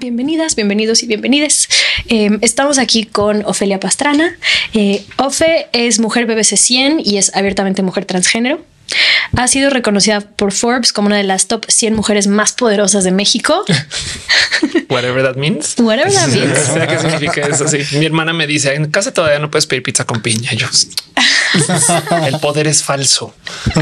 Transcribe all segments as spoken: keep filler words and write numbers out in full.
Bienvenidas, bienvenidos y bienvenides. Eh, estamos aquí con Ofelia Pastrana. Eh, Ofe es mujer B B C cien y es abiertamente mujer transgénero. Ha sido reconocida por Forbes como una de las top cien mujeres más poderosas de México. Whatever that means. Whatever that means. O sea, ¿qué significa eso? Sí. Mi hermana me dice, en casa todavía no puedes pedir pizza con piña. Yo, el poder es falso.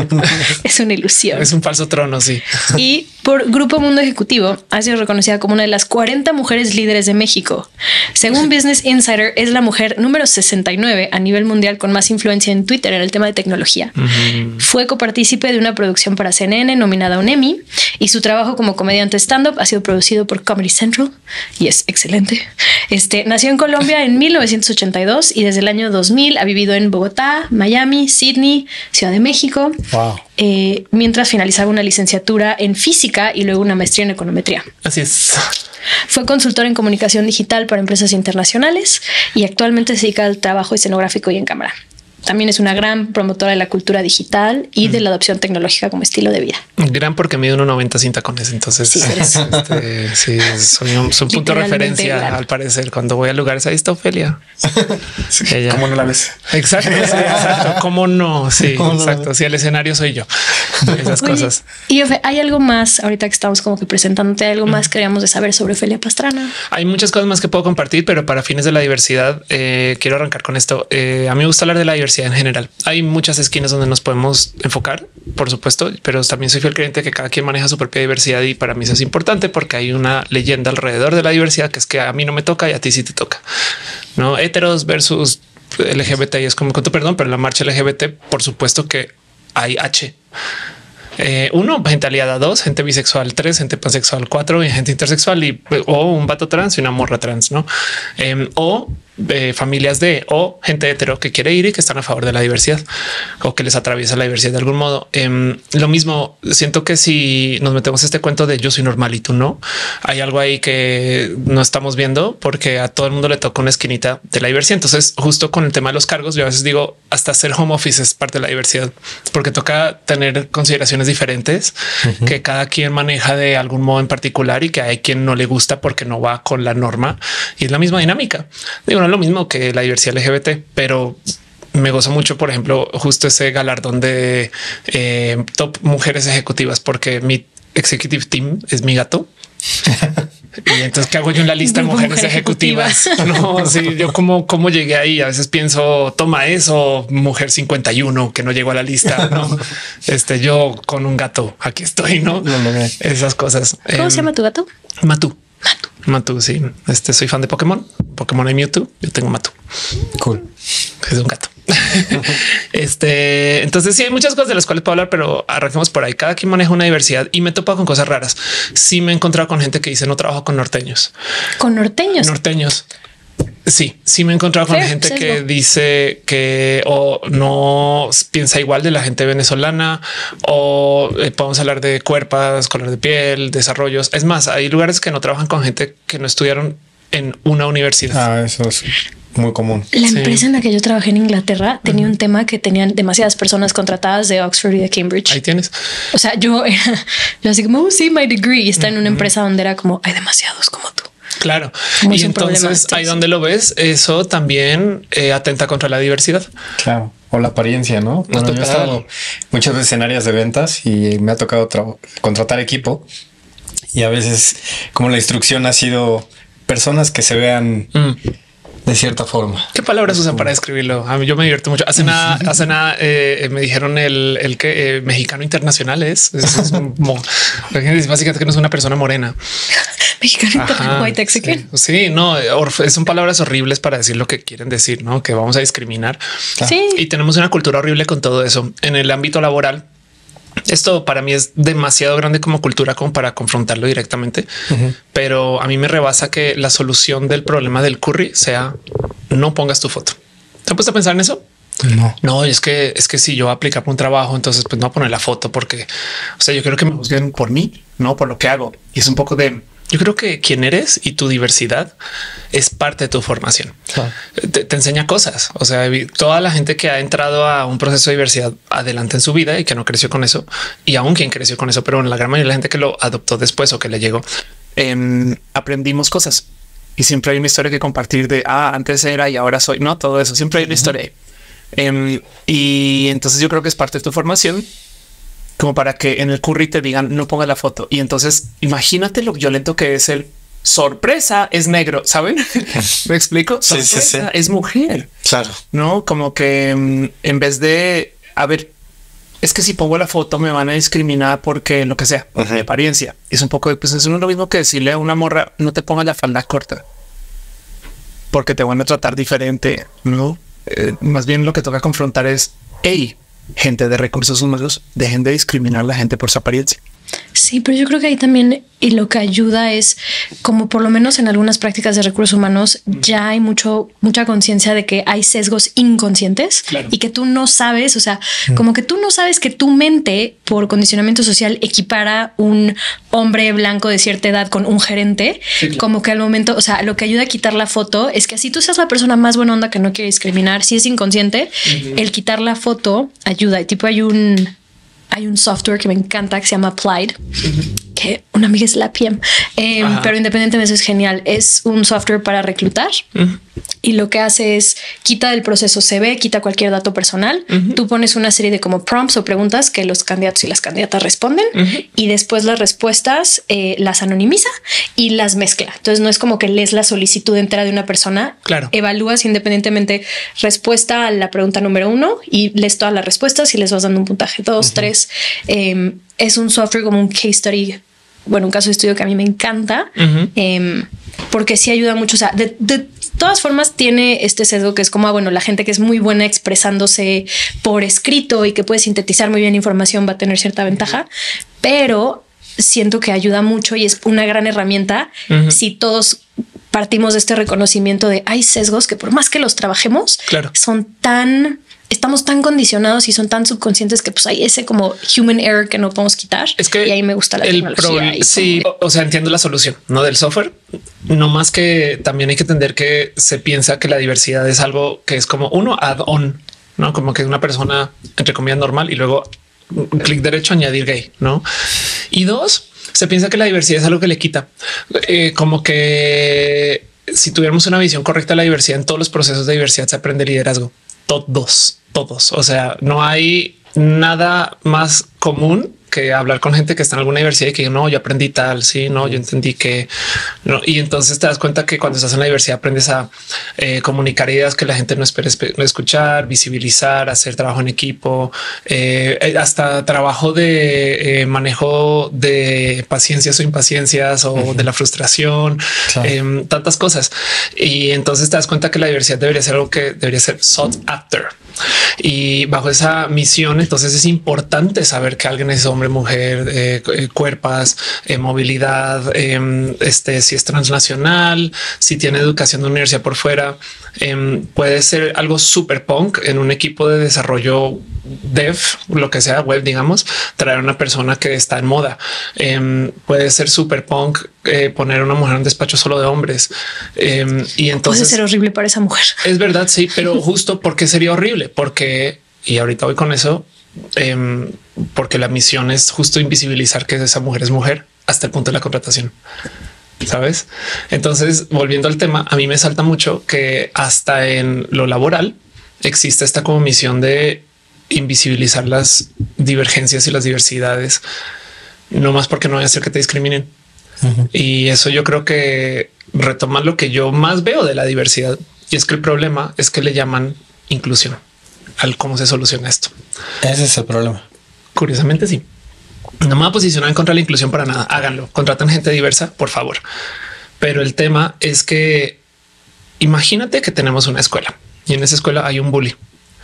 Es una ilusión. Es un falso trono, sí. Y por Grupo Mundo Ejecutivo ha sido reconocida como una de las cuarenta mujeres líderes de México. Según Business Insider, es la mujer número sesenta y nueve a nivel mundial con más influencia en Twitter en el tema de tecnología. Uh-huh. Fue copartícipe de una producción para C N N nominada a un Emmy y su trabajo como comediante stand-up ha sido producido por Comedy Central y es excelente. Este, nació en Colombia en mil novecientos ochenta y dos y desde el año dos mil ha vivido en Bogotá, Miami, Sydney, Ciudad de México. Wow. Eh, mientras finalizaba una licenciatura en física y luego una maestría en econometría. Así es. Fue consultor en comunicación digital para empresas internacionales y actualmente se dedica al trabajo escenográfico y en cámara. También es una gran promotora de la cultura digital y de la adopción tecnológica como estilo de vida. Gran porque mide uno noventa sin tacones. Entonces, sí, este, sí soy un, soy un punto de referencia gran. Al parecer. Cuando voy a lugares, ahí está Ofelia. Sí, ella. ¿Cómo no la ves? Exacto. Sí, exacto. ¿Cómo no? Sí, ¿Cómo exacto. No? Sí, el escenario soy yo. Esas Oye, cosas. Y Ofe, hay algo más ahorita que estamos como que presentándote, algo más que queríamos de saber sobre Ofelia Pastrana. Hay muchas cosas más que puedo compartir, pero para fines de la diversidad, eh, quiero arrancar con esto. Eh, a mí me gusta hablar de la diversidad en general. Hay muchas esquinas donde nos podemos enfocar, por supuesto, pero también soy fiel creyente que cada quien maneja su propia diversidad y para mí eso es importante porque hay una leyenda alrededor de la diversidad que es que a mí no me toca y a ti sí te toca. No heteros versus L G B T y es como con tu perdón, pero en la marcha L G B T, por supuesto que hay H. Eh, uno, gente aliada, dos, gente bisexual, tres, gente pansexual, cuatro, y gente intersexual y o un vato trans y una morra trans, no? Eh, o eh, familias de o gente hetero que quiere ir y que están a favor de la diversidad o que les atraviesa la diversidad de algún modo. Eh, lo mismo, siento que si nos metemos este cuento de yo soy normal y tú no, hay algo ahí que no estamos viendo porque a todo el mundo le toca una esquinita de la diversidad. Entonces, justo con el tema de los cargos, yo a veces digo hasta hacer home office es parte de la diversidad porque toca tener consideraciones diferentes uh-huh. que cada quien maneja de algún modo en particular y que hay quien no le gusta porque no va con la norma y es la misma dinámica. Digo, no es lo mismo que la diversidad L G B T, pero me gozo mucho, por ejemplo, justo ese galardón de eh, top mujeres ejecutivas, porque mi executive team es mi gato. Y entonces, ¿qué hago yo en la lista de mujeres mujer ejecutivas? Ejecutiva. No, sí, yo como, cómo llegué ahí. A veces pienso, toma eso, mujer cincuenta y uno que no llegó a la lista. No, este, yo con un gato aquí estoy, no, no, no, no. Esas cosas. ¿Cómo eh, se llama tu gato? Matu. Matu. Matu, sí. Este soy fan de Pokémon. Pokémon y Mewtwo. Yo tengo Matu. Cool. Es un gato. Este, entonces sí hay muchas cosas de las cuales puedo hablar, pero arranquemos por ahí. Cada quien maneja una diversidad y me he topado con cosas raras. Sí me he encontrado con gente que dice no trabajo con norteños. Con norteños. Norteños. Sí, sí me he encontrado con Fair, gente sesgo. que dice que o no piensa igual de la gente venezolana o eh, podemos hablar de cuerpos, color de piel, desarrollos. Es más, hay lugares que no trabajan con gente que no estudiaron en una universidad. Ah, eso es muy común. La sí. empresa en la que yo trabajé en Inglaterra tenía uh-huh. un tema que tenían demasiadas personas contratadas de Oxford y de Cambridge. Ahí tienes. O sea, yo era yo así como, oh, sí, my degree. Y está uh-huh. en una empresa donde era como, hay demasiados como tú. Claro. Muy y entonces ahí donde lo ves, eso también eh, atenta contra la diversidad. Claro. O la apariencia, ¿no? Bueno, yo he estado muchas veces en áreas de ventas y me ha tocado tra- contratar equipo y a veces como la instrucción ha sido personas que se vean mm. de cierta forma. ¿Qué palabras usan para describirlo? A mí yo me divierto mucho. Hace nada, hace nada eh, me dijeron el, el que eh, mexicano internacional es, es, es mo, básicamente que no es una persona morena. Mexicano internacional, white sí, sí, no, son palabras horribles para decir lo que quieren decir, ¿no? Que vamos a discriminar. Sí. Y tenemos una cultura horrible con todo eso. En el ámbito laboral, esto para mí es demasiado grande como cultura como para confrontarlo directamente, uh-huh. pero a mí me rebasa que la solución del problema del curry sea no pongas tu foto. ¿Te has puesto a pensar en eso? No, no, es que es que si yo aplicar por un trabajo, entonces pues no voy a poner la foto porque, o sea, yo creo que me juzguen por mí, no por lo que hago. Y es un poco de yo creo que quién eres y tu diversidad es parte de tu formación. Claro. Te, te enseña cosas. O sea, toda la gente que ha entrado a un proceso de diversidad adelante en su vida y que no creció con eso, y aún quien creció con eso, pero bueno, la gran mayoría de la gente que lo adoptó después o que le llegó, eh, aprendimos cosas y siempre hay una historia que compartir de, ah, antes era y ahora soy, no, todo eso, siempre hay una uh-huh. historia. Eh, y entonces yo creo que es parte de tu formación como para que en el curry te digan no ponga la foto. Y entonces imagínate lo violento que es el sorpresa es negro, ¿saben? ¿Me explico? Sorpresa sí, sí, sí. es mujer. Claro. No, como que um, en vez de, a ver, es que si pongo la foto me van a discriminar porque lo que sea, uh-huh. de apariencia. Es un poco de, pues es lo mismo que decirle a una morra, no te pongas la falda corta porque te van a tratar diferente, ¿no? Eh, más bien lo que toca confrontar es, hey, gente de recursos humanos, dejen de discriminar a la gente por su apariencia. Sí, pero yo creo que ahí también y lo que ayuda es como por lo menos en algunas prácticas de recursos humanos ya hay mucho, mucha conciencia de que hay sesgos inconscientes claro. y que tú no sabes, o sea, mm. como que tú no sabes que tu mente por condicionamiento social equipara un hombre blanco de cierta edad con un gerente, sí, claro. como que al momento, o sea, lo que ayuda a quitar la foto es que así tú seas la persona más buena onda que no quiere discriminar, si es inconsciente, uh-huh. el quitar la foto ayuda. Y tipo hay un... Hay un software que me encanta que se llama Applied, uh-huh. que una amiga es la P M, eh, pero independientemente de eso es genial. Es un software para reclutar uh-huh. y lo que hace es quita del proceso C V, quita cualquier dato personal. Uh-huh. Tú pones una serie de como prompts o preguntas que los candidatos y las candidatas responden uh-huh. y después las respuestas eh, las anonimiza y las mezcla. Entonces no es como que lees la solicitud entera de una persona. Claro. Evalúas independientemente respuesta a la pregunta número uno y lees todas las respuestas y les vas dando un puntaje dos, uh-huh. tres. Eh, es un software como un case study, bueno, un caso de estudio que a mí me encanta uh-huh. eh, porque sí ayuda mucho. O sea, de, de todas formas tiene este sesgo que es como, ah, bueno, la gente que es muy buena expresándose por escrito y que puede sintetizar muy bien información va a tener cierta ventaja, uh-huh. pero siento que ayuda mucho y es una gran herramienta uh-huh. si todos partimos de este reconocimiento de hay sesgos que por más que los trabajemos, claro. son tan... Estamos tan condicionados y son tan subconscientes que pues hay ese como human error que no podemos quitar. Es que y ahí me gusta la el tecnología. Pro, sí, o sea, entiendo la solución, no del software, no más que también hay que entender que se piensa que la diversidad es algo que es como uno add-on, no como que una persona entre comillas normal y luego un clic derecho añadir gay, no? Y dos, se piensa que la diversidad es algo que le quita, eh, como que si tuviéramos una visión correcta de la diversidad en todos los procesos de diversidad se aprende liderazgo. Todos, todos. O sea, no hay nada más común que hablar con gente que está en alguna diversidad y que no, yo aprendí tal, sí, no, yo entendí que no. Y entonces te das cuenta que cuando estás en la diversidad aprendes a eh, comunicar ideas que la gente no espera escuchar, visibilizar, hacer trabajo en equipo, eh, hasta trabajo de eh, manejo de paciencias o impaciencias o uh-huh. de la frustración, claro. eh, tantas cosas. Y entonces te das cuenta que la diversidad debería ser algo que debería ser sought after. Y bajo esa misión, entonces es importante saber que alguien es hombre, mujer, eh, cuerpas, eh, movilidad, eh, este, si es transnacional, si tiene educación de universidad por fuera. Eh, puede ser algo súper punk en un equipo de desarrollo dev, lo que sea, web, digamos, traer a una persona que está en moda. Eh, puede ser súper punk eh, poner una mujer en un despacho solo de hombres. Eh, y entonces puede ser horrible para esa mujer. Es verdad, sí, pero justo porque sería horrible, porque y ahorita voy con eso, eh, porque la misión es justo invisibilizar que esa mujer es mujer hasta el punto de la contratación. ¿Sabes? Entonces, volviendo al tema, a mí me salta mucho que hasta en lo laboral existe esta como misión de invisibilizar las divergencias y las diversidades, no más porque no vaya a ser que te discriminen. Uh-huh. Y eso yo creo que retoma lo que yo más veo de la diversidad, y es que el problema es que le llaman inclusión al cómo se soluciona esto. Ese es el problema. Curiosamente, sí. No me voy a posicionar en contra de la inclusión para nada. Háganlo. Contraten gente diversa, por favor. Pero el tema es que imagínate que tenemos una escuela y en esa escuela hay un bully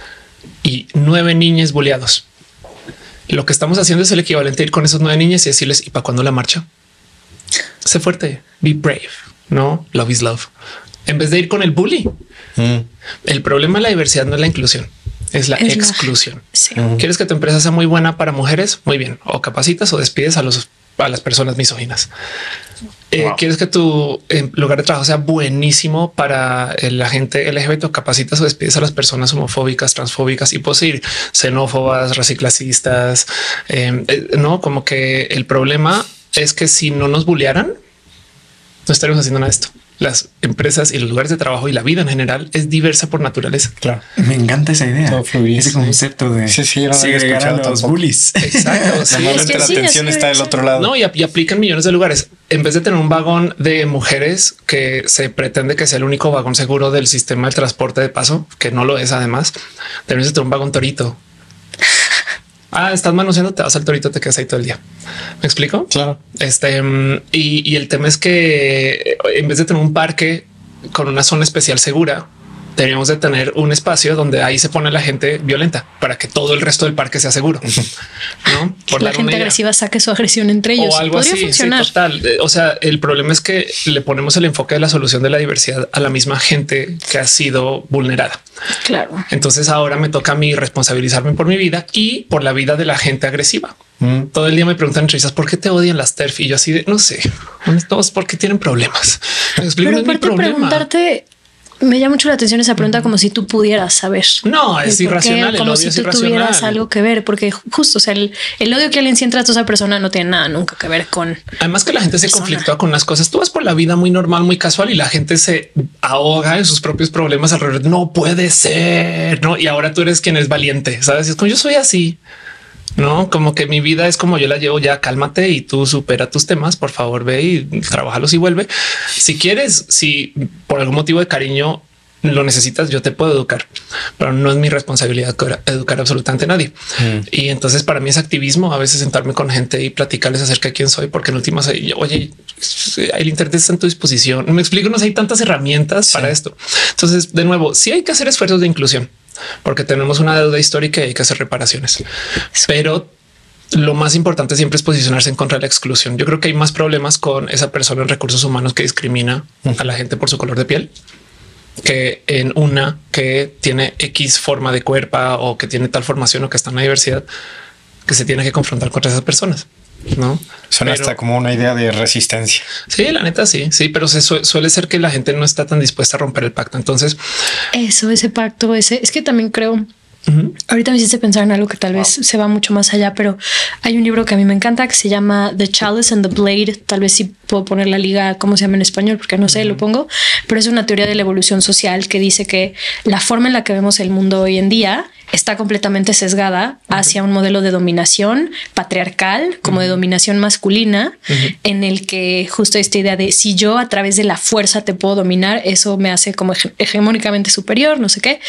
y nueve niños bulleados. Lo que estamos haciendo es el equivalente a ir con esos nueve niños y decirles, ¿y para cuándo la marcha? Sé fuerte, be brave, no love is love. En vez de ir con el bully. Mm. El problema de la diversidad no es la inclusión, es la es exclusión. La... Sí. ¿Quieres que tu empresa sea muy buena para mujeres? Muy bien. O capacitas o despides a los a las personas misóginas. Eh, wow. ¿Quieres que tu eh, lugar de trabajo sea buenísimo para la gente L G B T? Capacitas o despides a las personas homofóbicas, transfóbicas y puedo decir xenófobas, raciclasistas. Eh, eh, no, como que el problema es que si no nos bullearan, no estaríamos haciendo nada de esto. Las empresas y los lugares de trabajo y la vida en general es diversa por naturaleza. Claro. Me encanta esa idea. Ese concepto de sí, sí, segregar a los bullies. Exacto. Sí, es que la sí, atención es está del otro lado. No, y, y aplica en millones de lugares. En vez de tener un vagón de mujeres que se pretende que sea el único vagón seguro del sistema de transporte de paso, que no lo es además, debes tener un vagón torito. Ah, estás manoseando, te vas al torito, te quedas ahí todo el día. ¿Me explico? Claro. Este y, y el tema es que en vez de tener un parque con una zona especial segura, deberíamos de tener un espacio donde ahí se pone la gente violenta para que todo el resto del parque sea seguro. No, por la gente agresiva saque su agresión entre ellos. O algo podría así. Funcionar. Sí, total. O sea, el problema es que le ponemos el enfoque de la solución de la diversidad a la misma gente que ha sido vulnerada. Claro. Entonces ahora me toca a mí responsabilizarme por mi vida y por la vida de la gente agresiva. Mm. Todo el día me preguntan en entrevistas por qué te odian las T E R F y yo así de no sé, todos porque tienen problemas. Me explico, pero aparte preguntarte. Me llama mucho la atención esa pregunta, como si tú pudieras saber. No, es irracional. Como si tú tuvieras algo que ver, porque justo, o sea, el, el odio que alguien siente a esa persona no tiene nada nunca que ver con. Además que la gente se conflictúa con las cosas. Tú vas por la vida muy normal, muy casual y la gente se ahoga en sus propios problemas alrededor. No puede ser, no. Y ahora tú eres quien es valiente. Sabes, es como yo soy así. No, como que mi vida es como yo la llevo, ya cálmate y tú supera tus temas, por favor, ve y trabájalos y vuelve. Si quieres, si por algún motivo de cariño lo necesitas, yo te puedo educar, pero no es mi responsabilidad educar absolutamente a nadie. Mm. Y entonces para mí es activismo a veces sentarme con gente y platicarles acerca de quién soy, porque en últimas, oye, el internet está en tu disposición. Me explico, no hay tantas herramientas sí. para esto. Entonces, de nuevo, sí hay que hacer esfuerzos de inclusión, porque tenemos una deuda histórica y hay que hacer reparaciones. Pero lo más importante siempre es posicionarse en contra de la exclusión. Yo creo que hay más problemas con esa persona en recursos humanos que discrimina a la gente por su color de piel que en una que tiene X forma de cuerpo o que tiene tal formación o que está en la diversidad que se tiene que confrontar contra esas personas. No suena hasta como una idea de resistencia. Sí, la neta, sí, sí, pero se su suele ser que la gente no está tan dispuesta a romper el pacto. Entonces, eso, ese pacto, ese es que también creo. Uh-huh. Ahorita me hiciste pensar en algo que tal vez wow. se va mucho más allá, pero hay un libro que a mí me encanta que se llama The Chalice and the Blade. Tal vez sí puedo poner la liga, cómo se llama en español, porque no sé, uh-huh. lo pongo, pero es una teoría de la evolución social que dice que la forma en la que vemos el mundo hoy en día está completamente sesgada uh-huh. hacia un modelo de dominación patriarcal, como uh-huh. de dominación masculina, uh-huh. en el que justo esta idea de si yo a través de la fuerza te puedo dominar, eso me hace como hege- hegemónicamente superior, no sé qué.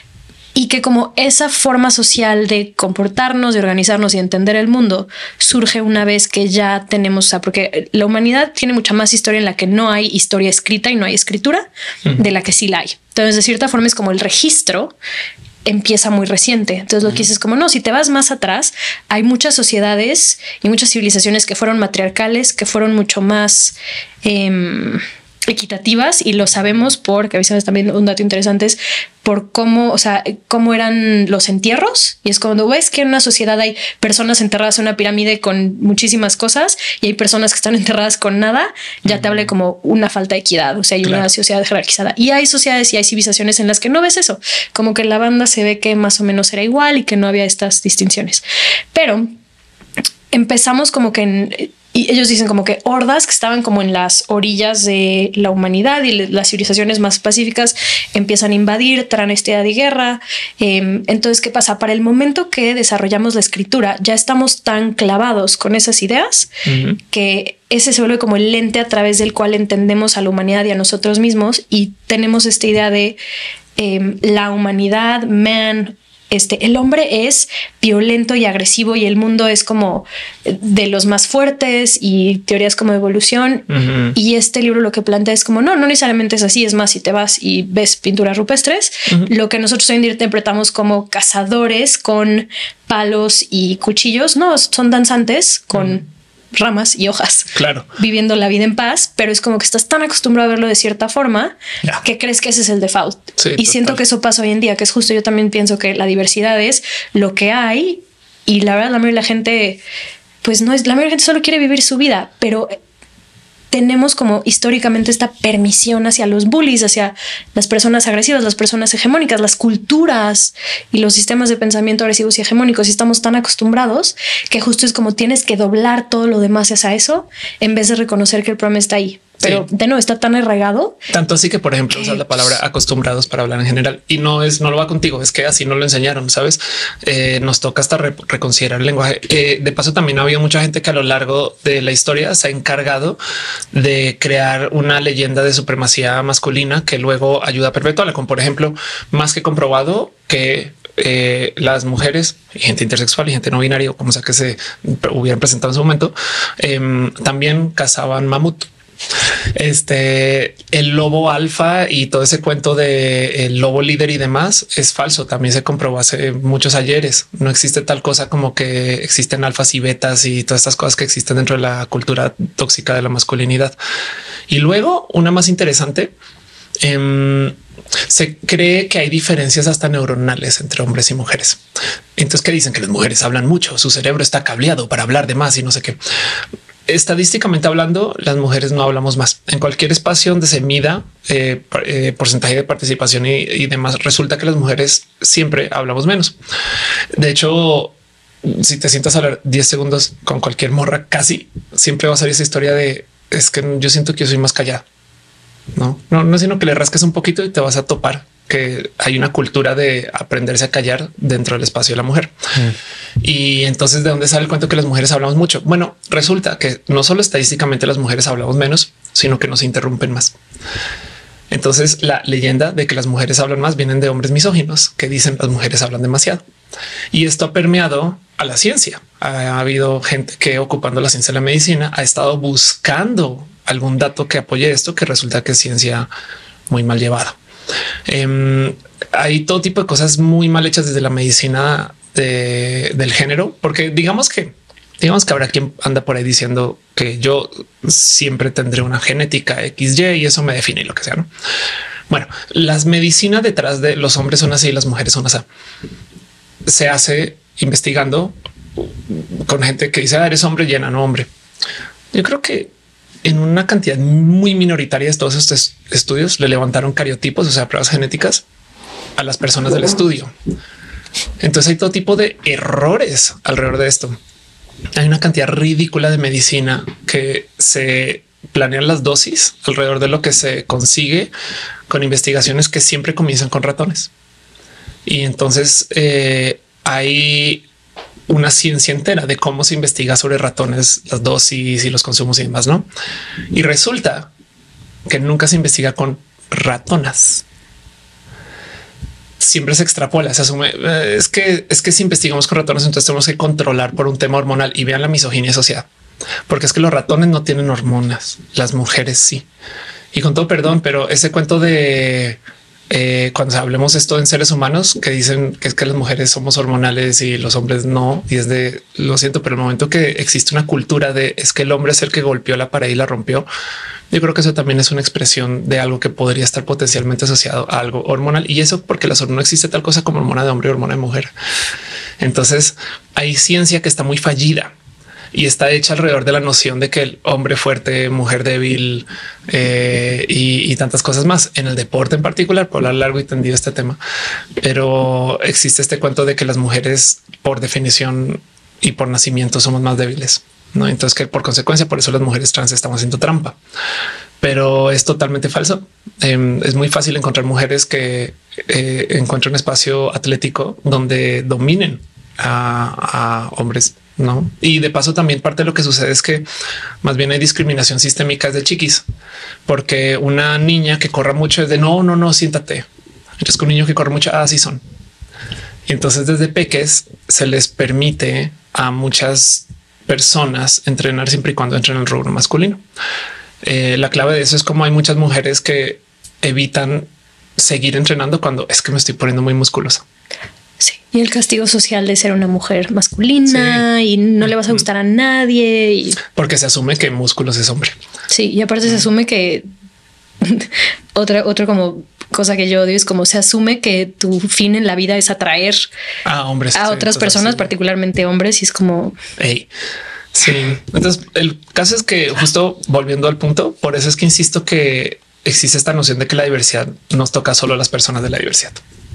Y que como esa forma social de comportarnos, de organizarnos y entender el mundo surge una vez que ya tenemos, o sea, porque la humanidad tiene mucha más historia en la que no hay historia escrita y no hay escritura, uh-huh. de la que sí la hay. Entonces, de cierta forma es como el registro empieza muy reciente. Entonces lo que dices es como no, si te vas más atrás, hay muchas sociedades y muchas civilizaciones que fueron matriarcales, que fueron mucho más eh, equitativas, y lo sabemos porque a veces también un dato interesante es por cómo, o sea, cómo eran los entierros. Y es cuando ves que en una sociedad hay personas enterradas en una pirámide con muchísimas cosas y hay personas que están enterradas con nada, ya te habla de como una falta de equidad. O sea, hay claro. una sociedad jerarquizada y hay sociedades y hay civilizaciones en las que no ves eso, como que la banda se ve que más o menos era igual y que no había estas distinciones. Pero empezamos como que en, y ellos dicen como que hordas que estaban como en las orillas de la humanidad y las civilizaciones más pacíficas empiezan a invadir, traen esta idea de guerra. Eh, entonces, ¿qué pasa? Para el momento que desarrollamos la escritura, ya estamos tan clavados con esas ideas uh-huh. que ese se vuelve como el lente a través del cual entendemos a la humanidad y a nosotros mismos, y tenemos esta idea de eh, la humanidad, man, Este, el hombre es violento y agresivo y el mundo es como de los más fuertes y teorías como de evolución. Uh-huh. Y este libro lo que plantea es como no, no necesariamente es así. Es más, si te vas y ves pinturas rupestres, uh-huh. lo que nosotros hoy en día interpretamos como cazadores con palos y cuchillos, no, son danzantes con uh-huh. ramas y hojas, claro, viviendo la vida en paz, pero es como que estás tan acostumbrado a verlo de cierta forma yeah. que crees que ese es el default. Sí, y total. Siento que eso pasa hoy en día, que es justo, yo también pienso que la diversidad es lo que hay y la verdad la mayoría de la gente, pues no es, la mayoría de la gente solo quiere vivir su vida, pero tenemos como históricamente esta permisión hacia los bullies, hacia las personas agresivas, las personas hegemónicas, las culturas y los sistemas de pensamiento agresivos y hegemónicos, y estamos tan acostumbrados que justo es como tienes que doblar todo lo demás hacia eso en vez de reconocer que el problema está ahí. Pero sí. de nuevo está tan arraigado. Tanto así que, por ejemplo, usas la palabra acostumbrados para hablar en general y no es, no lo va contigo. Es que así no lo enseñaron, sabes? Eh, nos toca hasta re reconsiderar el lenguaje. Eh, de paso, también ha habido mucha gente que a lo largo de la historia se ha encargado de crear una leyenda de supremacía masculina que luego ayuda a perpetuarla, como por ejemplo, más que comprobado que Eh, las mujeres y gente intersexual y gente no binaria, o como sea que se hubieran presentado en su momento, eh, también cazaban mamut. Este, el lobo alfa y todo ese cuento de el lobo líder y demás es falso. También se comprobó hace muchos ayeres. No existe tal cosa como que existen alfas y betas y todas estas cosas que existen dentro de la cultura tóxica de la masculinidad. Y luego una más interesante. Eh, se cree que hay diferencias hasta neuronales entre hombres y mujeres. Entonces, ¿qué dicen? Que las mujeres hablan mucho, su cerebro está cableado para hablar de más y no sé qué. Estadísticamente hablando, las mujeres no hablamos más. En cualquier espacio donde se mida eh, eh, porcentaje de participación y, y demás, resulta que las mujeres siempre hablamos menos. De hecho, si te sientas a hablar diez segundos con cualquier morra, casi siempre va a salir esa historia de es que yo siento que yo soy más callada. No, no, no, sino que le rasques un poquito y te vas a topar que hay una cultura de aprenderse a callar dentro del espacio de la mujer. Mm. Y entonces, ¿de dónde sale el cuento que las mujeres hablamos mucho? Bueno, resulta que no solo estadísticamente las mujeres hablamos menos, sino que nos interrumpen más. Entonces, la leyenda de que las mujeres hablan más vienen de hombres misóginos que dicen las mujeres hablan demasiado. Y esto ha permeado a la ciencia. Ha, ha habido gente que ocupando la ciencia de la medicina ha estado buscando algún dato que apoye esto, que resulta que es ciencia muy mal llevada. Eh, hay todo tipo de cosas muy mal hechas desde la medicina de, del género, porque digamos que digamos que habrá quien anda por ahí diciendo que yo siempre tendré una genética equis ye y eso me define y lo que sea. ¿No? Bueno, las medicinas detrás de los hombres son así y las mujeres son así. Se hace investigando con gente que dice ah, eres hombre, llena, no hombre. Yo creo que en una cantidad muy minoritaria de todos estos estudios le levantaron cariotipos, o sea, pruebas genéticas a las personas del estudio. Entonces hay todo tipo de errores alrededor de esto. Hay una cantidad ridícula de medicina que se planean las dosis alrededor de lo que se consigue con investigaciones que siempre comienzan con ratones. Y entonces eh, hay una ciencia entera de cómo se investiga sobre ratones, las dosis y los consumos y demás, ¿no? Y resulta que nunca se investiga con ratonas. Siempre se extrapola, se asume. Eh, es que es que si investigamos con ratones, entonces tenemos que controlar por un tema hormonal y vean la misoginia asociada, porque es que los ratones no tienen hormonas, las mujeres sí. Y con todo perdón, pero ese cuento de Eh, cuando hablemos esto en seres humanos que dicen que es que las mujeres somos hormonales y los hombres no, y es de lo siento, pero el momento que existe una cultura de es que el hombre es el que golpeó la pared y la rompió, yo creo que eso también es una expresión de algo que podría estar potencialmente asociado a algo hormonal, y eso porque las, no existe tal cosa como hormona de hombre y hormona de mujer. Entonces hay ciencia que está muy fallida y está hecha alrededor de la noción de que el hombre fuerte, mujer débil eh, y, y tantas cosas más en el deporte en particular, por hablar largo y tendido este tema. Pero existe este cuento de que las mujeres por definición y por nacimiento somos más débiles, ¿no? Entonces que por consecuencia, por eso las mujeres trans estamos haciendo trampa, pero es totalmente falso. Eh, es muy fácil encontrar mujeres que eh, encuentran un espacio atlético donde dominen a, a hombres. No, y de paso también parte de lo que sucede es que más bien hay discriminación sistémica desde chiquis, porque una niña que corra mucho es de no, no, no, siéntate. Entonces un niño que corre mucho, así son. Y entonces desde peques se les permite a muchas personas entrenar siempre y cuando entren en el rubro masculino. Eh, la clave de eso es como hay muchas mujeres que evitan seguir entrenando cuando es que me estoy poniendo muy musculosa. Sí, y el castigo social de ser una mujer masculina sí. y no le vas a gustar a nadie. Y... porque se asume que músculos es hombre. Sí, y aparte se asume que otra, otra como cosa que yo odio es como se asume que tu fin en la vida es atraer a hombres, a otras sí, personas, sí. particularmente hombres. Y es como hey. Sí, entonces el caso es que justo volviendo al punto, por eso es que insisto que existe esta noción de que la diversidad nos toca solo a las personas de la diversidad.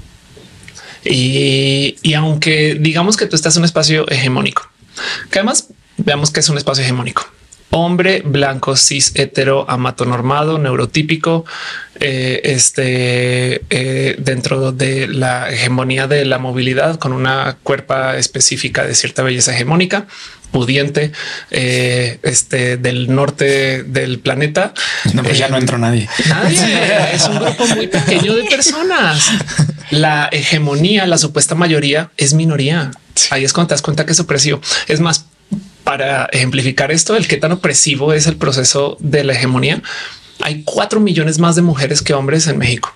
Y, y aunque digamos que tú estás en un espacio hegemónico, que además veamos que es un espacio hegemónico, hombre, blanco, cis, hetero, amatonormado, neurotípico, eh, este eh, dentro de la hegemonía de la movilidad, con una cuerpa específica de cierta belleza hegemónica, pudiente, eh, este del norte del planeta. No, pues eh, ya no entró nadie. Nadie. Es un grupo muy pequeño de personas. La hegemonía, la supuesta mayoría es minoría. Ahí es cuando te das cuenta que es opresivo. Es más, para ejemplificar esto, el qué tan opresivo es el proceso de la hegemonía. Hay cuatro millones más de mujeres que hombres en México.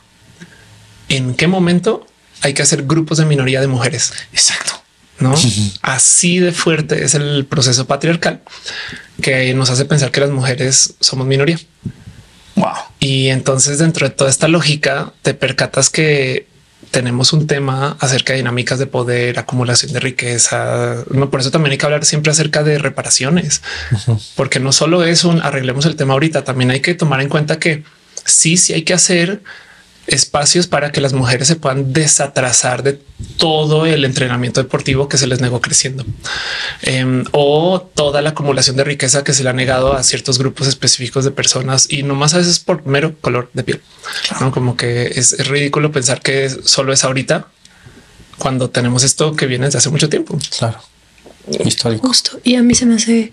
¿En qué momento hay que hacer grupos de minoría de mujeres? Exacto. No así de fuerte es el proceso patriarcal que nos hace pensar que las mujeres somos minoría. Wow. Y entonces, dentro de toda esta lógica, te percatas que tenemos un tema acerca de dinámicas de poder, acumulación de riqueza. No, por eso también hay que hablar siempre acerca de reparaciones, uh-huh. porque no solo es un arreglemos el tema ahorita, también hay que tomar en cuenta que sí, sí hay que hacer espacios para que las mujeres se puedan desatrasar de todo el entrenamiento deportivo que se les negó creciendo eh, o toda la acumulación de riqueza que se le ha negado a ciertos grupos específicos de personas y no más a veces por mero color de piel. Claro. ¿No? Como que es, es ridículo pensar que solo es ahorita cuando tenemos esto que viene desde hace mucho tiempo. Claro. Histórico. Justo. Y a mí se me hace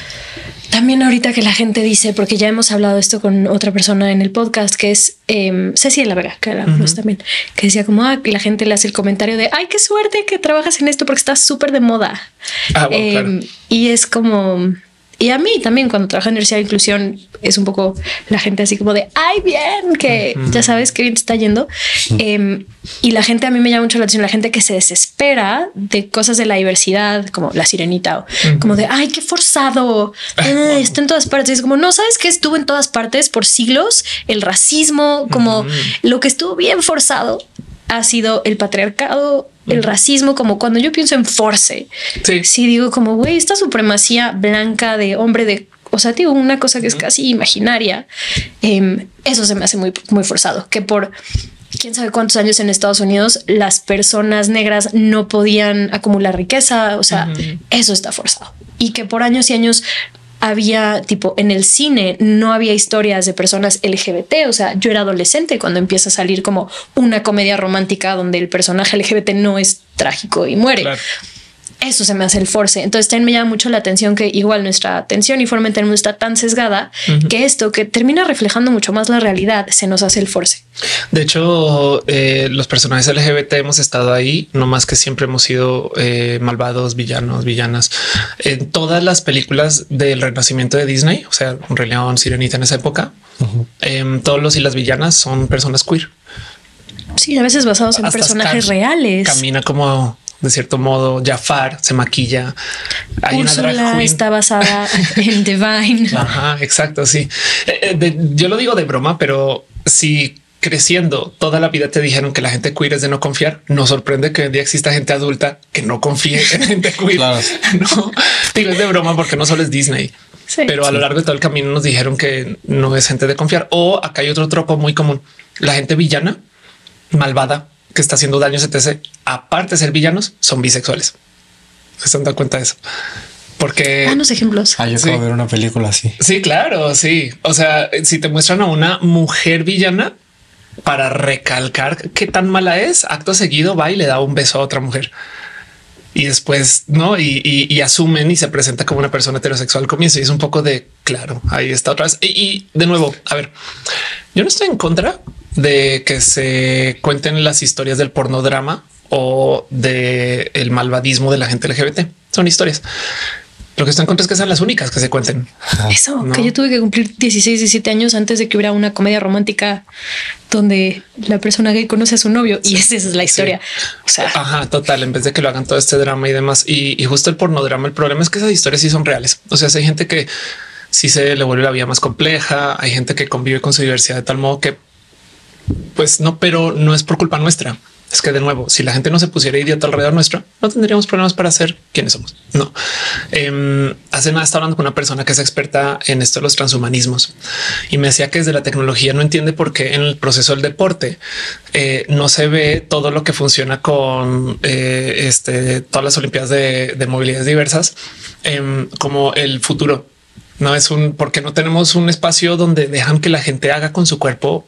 también ahorita que la gente dice, porque ya hemos hablado esto con otra persona en el podcast, que es eh, Ceci de la Vega, que hablamos uh-huh. también, que decía como ah, la gente le hace el comentario de ay, qué suerte que trabajas en esto porque estás súper de moda. Ah, bueno, eh, claro. Y es como... Y a mí también cuando trabajo en Universidad de Inclusión es un poco la gente así como de ay, bien, que uh-huh. ya sabes que bien te está yendo. Uh-huh. Eh, y la gente a mí me llama mucho la atención, la gente que se desespera de cosas de la diversidad, como La Sirenita o uh-huh. como de ay, qué forzado. Eh, wow. Está en todas partes. Es como no sabes que estuvo en todas partes por siglos. El racismo, como uh-huh. lo que estuvo bien forzado ha sido el patriarcado, el racismo, como cuando yo pienso en Force, sí, sí digo como güey, esta supremacía blanca de hombre de, o sea, digo una cosa que es casi imaginaria. Eh, eso se me hace muy, muy forzado, que por quién sabe cuántos años en Estados Unidos las personas negras no podían acumular riqueza. O sea, uh-huh. eso está forzado y que por años y años había tipo en el cine no había historias de personas L G B T. O sea, yo era adolescente cuando empieza a salir como una comedia romántica donde el personaje L G B T no es trágico y muere. Claro. Eso se me hace el force. Entonces también me llama mucho la atención que igual nuestra atención y forma en términos está tan sesgada uh-huh. que esto que termina reflejando mucho más la realidad se nos hace el force. De hecho, eh, los personajes L G B T hemos estado ahí, no más que siempre hemos sido eh, malvados, villanos, villanas. En todas las películas del renacimiento de Disney, o sea, un Rey León, Sirenita en esa época, uh-huh. eh, todos los y las villanas son personas queer. Sí, a veces basados en Hasta personajes Scar reales. Camina como... de cierto modo, Jafar se maquilla. Hay Úrsula una drag queen. Está basada en Divine. Ajá, exacto. Sí, eh, de, yo lo digo de broma, pero si creciendo toda la vida te dijeron que la gente queer es de no confiar, no sorprende que hoy en día exista gente adulta que no confíe en gente queer. Claro. No digo es de broma porque no solo es Disney, sí, pero a sí. lo largo de todo el camino nos dijeron que no es gente de confiar. O acá hay otro tropo muy común: la gente villana, malvada, que está haciendo daños, etcétera. Aparte de ser villanos, son bisexuales. ¿Se están dando cuenta de eso? Porque... Danos ejemplos. Ah, yo sí. acabo de ver una película así. Sí, claro, sí. O sea, si te muestran a una mujer villana para recalcar qué tan mala es, acto seguido va y le da un beso a otra mujer. Y después, ¿no? Y, y, y asumen y se presenta como una persona heterosexual al comienzo. Y es un poco de, claro, ahí está otra vez. Y, y de nuevo, a ver, yo no estoy en contra de que se cuenten las historias del pornodrama o de el malvadismo de la gente L G B T. Son historias. Lo que estoy en contra es que sean las únicas que se cuenten. Eso, ¿no? Que yo tuve que cumplir dieciséis, diecisiete años antes de que hubiera una comedia romántica donde la persona gay conoce a su novio y esa es la historia. Sí. O sea, ajá, total. En vez de que lo hagan todo este drama y demás. Y, y justo el pornodrama, el problema es que esas historias sí son reales. O sea, si hay gente que sí se le vuelve la vida más compleja. Hay gente que convive con su diversidad de tal modo que pues no, pero no es por culpa nuestra. Es que de nuevo, si la gente no se pusiera idiota alrededor nuestro, no tendríamos problemas para ser quienes somos. No. Eh, hace nada estaba hablando con una persona que es experta en esto de los transhumanismos y me decía que desde la tecnología no entiende por qué en el proceso del deporte eh, no se ve todo lo que funciona con eh, este, todas las olimpiadas de, de movilidades diversas eh, como el futuro. No es un porque no tenemos un espacio donde dejan que la gente haga con su cuerpo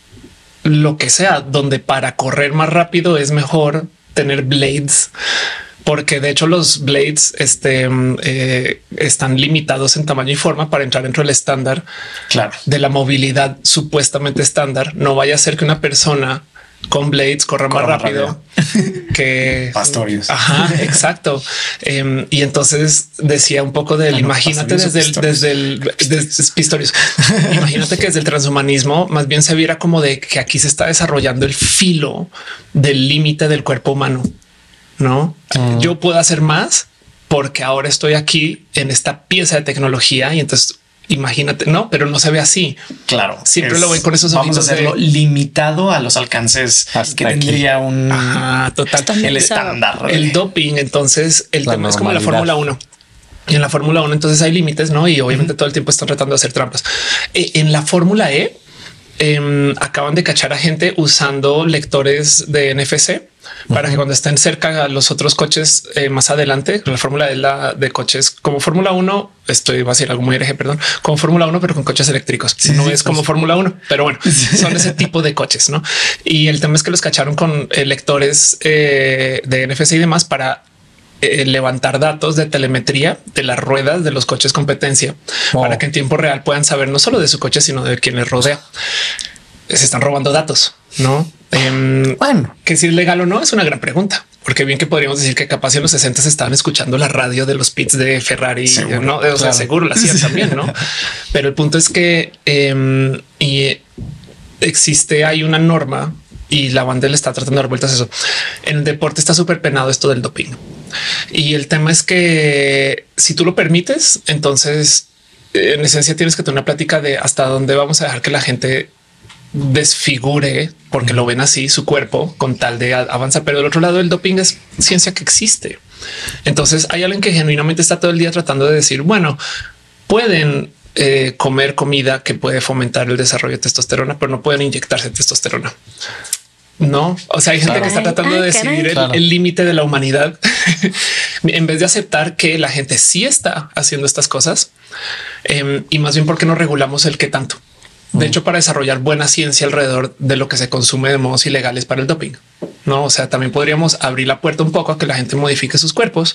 lo que sea, donde para correr más rápido es mejor tener blades, porque de hecho los blades este, eh, están limitados en tamaño y forma para entrar dentro del estándar claro. de la movilidad supuestamente estándar. No vaya a ser que una persona con blades corra más corra rápido, rápido que Pastorius. Ajá, exacto. Um, y entonces decía un poco del, ah, no, imagínate desde el, desde el, desde Pistorius. Imagínate que desde el transhumanismo más bien se viera como de que aquí se está desarrollando el filo del límite del cuerpo humano. No, mm. yo puedo hacer más porque ahora estoy aquí en esta pieza de tecnología y entonces imagínate, no, pero no se ve así. Claro, siempre es, lo ven con esos vamos a hacerlo de... limitado a los alcances hasta que aquí. Tendría un Ajá, total el estándar, el doping. Entonces el la tema es como la Fórmula uno. Y en la Fórmula uno entonces hay límites, no? Y obviamente uh-huh. todo el tiempo están tratando de hacer trampas. Eh, en la Fórmula E eh, acaban de cachar a gente usando lectores de N F C para uh-huh. que cuando estén cerca a los otros coches eh, más adelante, la fórmula de la de coches como Fórmula uno, estoy va a decir algo muy hereje, perdón, como Fórmula uno, pero con coches eléctricos. Sí, no sí, es pues como sí. Fórmula uno, pero bueno, sí. son ese tipo de coches, ¿no? Y el tema es que los cacharon con eh, lectores eh, de N F C y demás para eh, levantar datos de telemetría de las ruedas de los coches competencia oh. para que en tiempo real puedan saber no solo de su coche, sino de quien les rodea. Se están robando datos, ¿no? Eh, bueno, que si es legal o no es una gran pregunta, porque bien que podríamos decir que capaz en los sesenta estaban escuchando la radio de los pits de Ferrari, seguro, no, o sea, claro. seguro la hacían también, ¿no? Pero el punto es que eh, y existe, hay una norma y la banda le está tratando de dar vueltas a eso. En el deporte está súper penado esto del doping. Y el tema es que si tú lo permites, entonces en esencia tienes que tener una plática de hasta dónde vamos a dejar que la gente desfigure porque lo ven así su cuerpo con tal de avanzar. Pero del otro lado, el doping es ciencia que existe. Entonces hay alguien que genuinamente está todo el día tratando de decir, bueno, pueden eh, comer comida que puede fomentar el desarrollo de testosterona, pero no pueden inyectarse testosterona. No, o sea, hay gente claro. que está tratando de decidir el claro. límite de la humanidad en vez de aceptar que la gente sí está haciendo estas cosas eh, y más bien porque no regulamos el qué tanto. De hecho, para desarrollar buena ciencia alrededor de lo que se consume de modos ilegales para el doping, no? O sea, también podríamos abrir la puerta un poco a que la gente modifique sus cuerpos.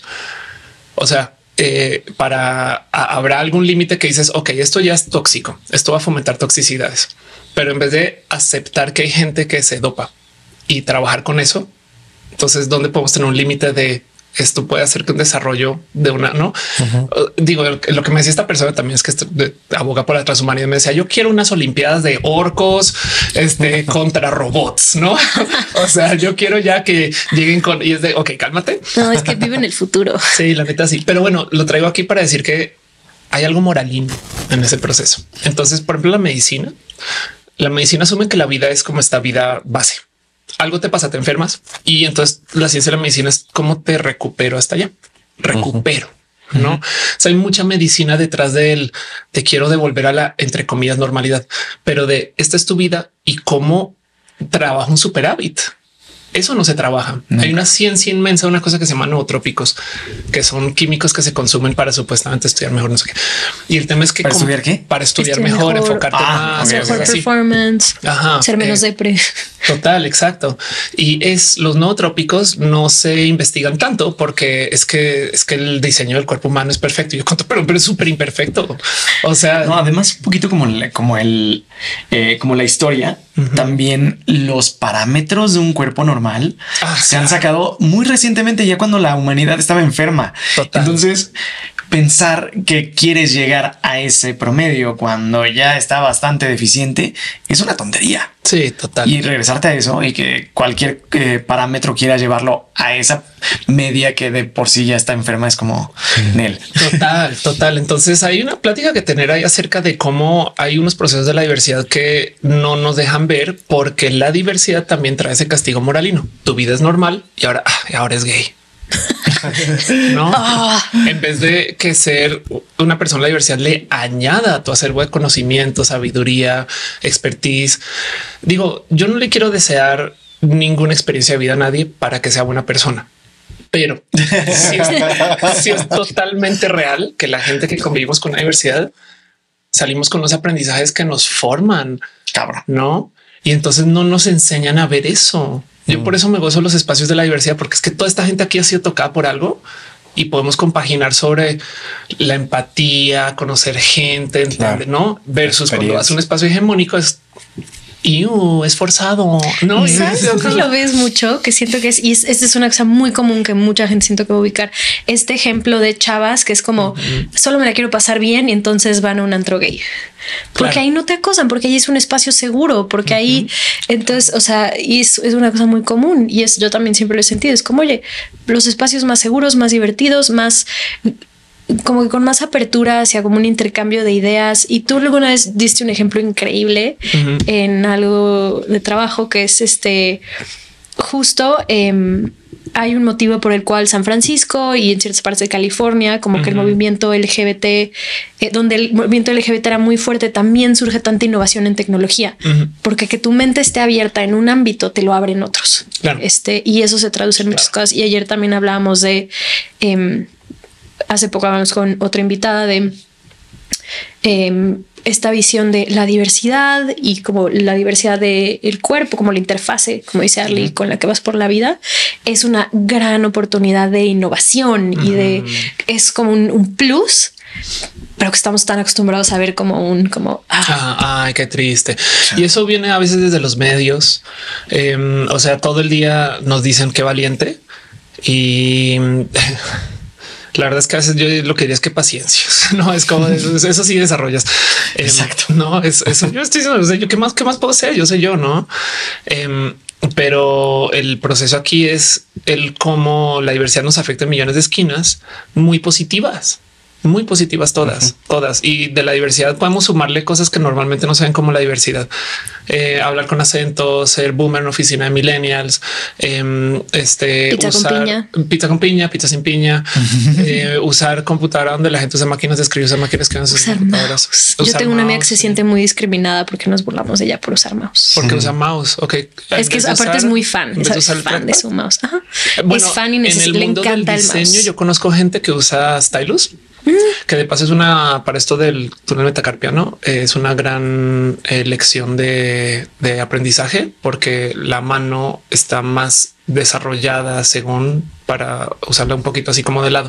O sea, eh, para a, habrá algún límite que dices, ok, esto ya es tóxico, esto va a fomentar toxicidades, pero en vez de aceptar que hay gente que se dopa y trabajar con eso, entonces, ¿dónde podemos tener un límite de esto puede hacer que un desarrollo de una, no uh-huh. digo, lo que me decía esta persona también es que esto, de, aboga por la transhumanidad. Me decía, yo quiero unas olimpiadas de orcos este, contra robots, no? O sea, yo quiero ya que lleguen con y es de ok, cálmate. No, es que vive en el futuro. Sí, la neta sí. Pero bueno, lo traigo aquí para decir que hay algo moralino en ese proceso. Entonces, por ejemplo, la medicina, la medicina asume que la vida es como esta vida base. Algo te pasa, te enfermas y entonces la ciencia de la medicina es cómo te recupero hasta allá. Recupero, uh-huh. no? O sea, hay mucha medicina detrás de él. Te quiero devolver a la, entre comillas, normalidad, pero de esta es tu vida y cómo trabaja un superávit. Eso no se trabaja. No. Hay una ciencia inmensa, una cosa que se llama nootrópicos, que son químicos que se consumen para supuestamente estudiar mejor. No sé qué. Y el tema es que para estudiar qué, para estudiar mejor, mejor, enfocarte ah, más, mejor okay, performance, Ajá, ser menos eh, depre. Total, exacto. Y es los nootrópicos no se investigan tanto porque es que es que el diseño del cuerpo humano es perfecto. Yo cuento, pero, pero es súper imperfecto. O sea, no, además un poquito como el, como el, eh, como la historia. Uh-huh. También los parámetros de un cuerpo normal ah, se han sacado muy recientemente, ya cuando la humanidad estaba enferma. Total. Entonces, pensar que quieres llegar a ese promedio cuando ya está bastante deficiente es una tontería. Sí, total. Y regresarte a eso y que cualquier eh, parámetro quiera llevarlo a esa media que de por sí ya está enferma es como Nel. Total, total. Entonces hay una plática que tener ahí acerca de cómo hay unos procesos de la diversidad que no nos dejan ver porque la diversidad también trae ese castigo moralino. Tu vida es normal y ahora, ahora es gay. No, oh. En vez de que ser una persona, la diversidad le añada a tu acervo de conocimiento, sabiduría, expertise. Digo, yo no le quiero desear ninguna experiencia de vida a nadie para que sea buena persona. pero sí es, sí es totalmente real que la gente que convivimos con la diversidad salimos con los aprendizajes que nos forman, cabrón, ¿no? Y entonces no nos enseñan a ver eso. Yo mm. por eso me gozo los espacios de la diversidad, porque es que toda esta gente aquí ha sido tocada por algo y podemos compaginar sobre la empatía, conocer gente, entender, ¿no? Versus cuando vas a un espacio hegemónico es Iu, es forzado. No, ¿sabes? Lo ves mucho, que siento que es, y esta es, es una cosa muy común que mucha gente siento que va a ubicar. Este ejemplo de chavas que es como uh-huh. solo me la quiero pasar bien y entonces van a un antro gay. Porque claro. ahí no te acosan, porque ahí es un espacio seguro, porque uh-huh. ahí entonces, o sea, y es, es una cosa muy común y es yo también siempre lo he sentido. Es como, oye, los espacios más seguros, más divertidos, más como que con más apertura hacia como un intercambio de ideas. Y tú alguna vez diste un ejemplo increíble uh-huh. en algo de trabajo que es este justo eh, hay un motivo por el cual San Francisco y en ciertas partes de California como uh-huh. que el movimiento L G B T eh, donde el movimiento L G B T era muy fuerte, también surge tanta innovación en tecnología uh-huh. porque que tu mente esté abierta en un ámbito te lo abre en otros. Claro. Este, y eso se traduce en muchas claro. cosas. Y ayer también hablábamos de eh, hace poco hablamos con otra invitada de eh, esta visión de la diversidad y como la diversidad del cuerpo, como la interfase, como dice Arlie, uh-huh. con la que vas por la vida, es una gran oportunidad de innovación uh-huh. y de es como un, un plus, pero que estamos tan acostumbrados a ver como un como ah. Ah, ay, qué triste. Y eso viene a veces desde los medios. Eh, o sea, todo el día nos dicen qué valiente y la verdad es que a veces yo lo que diría es que paciencia. No es como eso, eso sí desarrollas. Exacto. Eh, no es eso. Yo estoy diciendo, yo qué más, qué más puedo ser. Yo sé yo, no? Eh, pero el proceso aquí es el cómo la diversidad nos afecta en millones de esquinas muy positivas. Muy positivas todas, uh-huh. todas. Y de la diversidad podemos sumarle cosas que normalmente no se ven como la diversidad. Eh, hablar con acento, ser boomer en oficina de millennials, eh, este, pizza usar con piña, pizza con piña, pizza sin piña, eh, usar computadora donde la gente usa máquinas de escribir, usar máquinas que no se usan computadoras. Yo usar tengo una amiga que se siente muy discriminada porque nos burlamos de ella por usar mouse. Porque uh-huh. usa mouse. Ok. Es que es, aparte usar, es muy fan, es fan de su mouse. Ajá. Bueno, es fan y neces- le encanta el diseño. Yo conozco gente que usa stylus. Que de paso es una para esto del túnel metacarpiano, es una gran eh, lección de, de aprendizaje porque la mano está más desarrollada según para usarla un poquito así como de lado.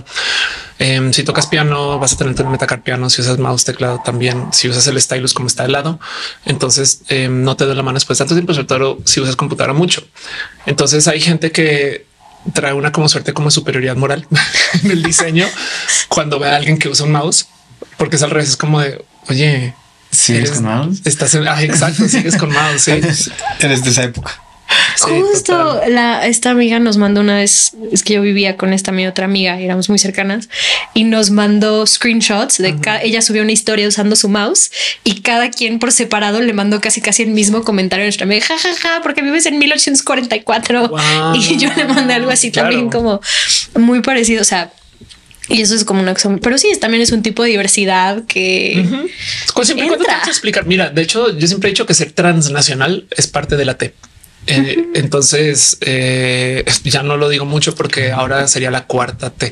Eh, si tocas piano vas a tener el túnel metacarpiano, si usas mouse, teclado también, si usas el stylus como está de lado, entonces eh, no te da la mano después de tanto tiempo, sobre todo si usas computadora mucho. Entonces hay gente que trae una como suerte como superioridad moral en el diseño cuando ve a alguien que usa un mouse, porque es al revés, es como de oye, ¿sigues con mouse? Estás en, ah, exacto, sigues con mouse. Sí. Eres de esa época. Sí, justo la, esta amiga nos mandó una vez, es que yo vivía con esta mi otra amiga, éramos muy cercanas y nos mandó screenshots de uh-huh. ca- ella subió una historia usando su mouse y cada quien por separado le mandó casi casi el mismo comentario a nuestra amiga, jajaja, ja, ja, porque vives en mil ochocientos cuarenta y cuatro wow. y yo le mandé algo así claro. también como muy parecido, o sea, y eso es como una cosa, pero sí, es, también es un tipo de diversidad que uh-huh. siempre cuando te vas a explicar. Mira, de hecho, yo siempre he dicho que ser transnacional es parte de la T. Eh, uh-huh. Entonces eh, ya no lo digo mucho porque ahora sería la cuarta T.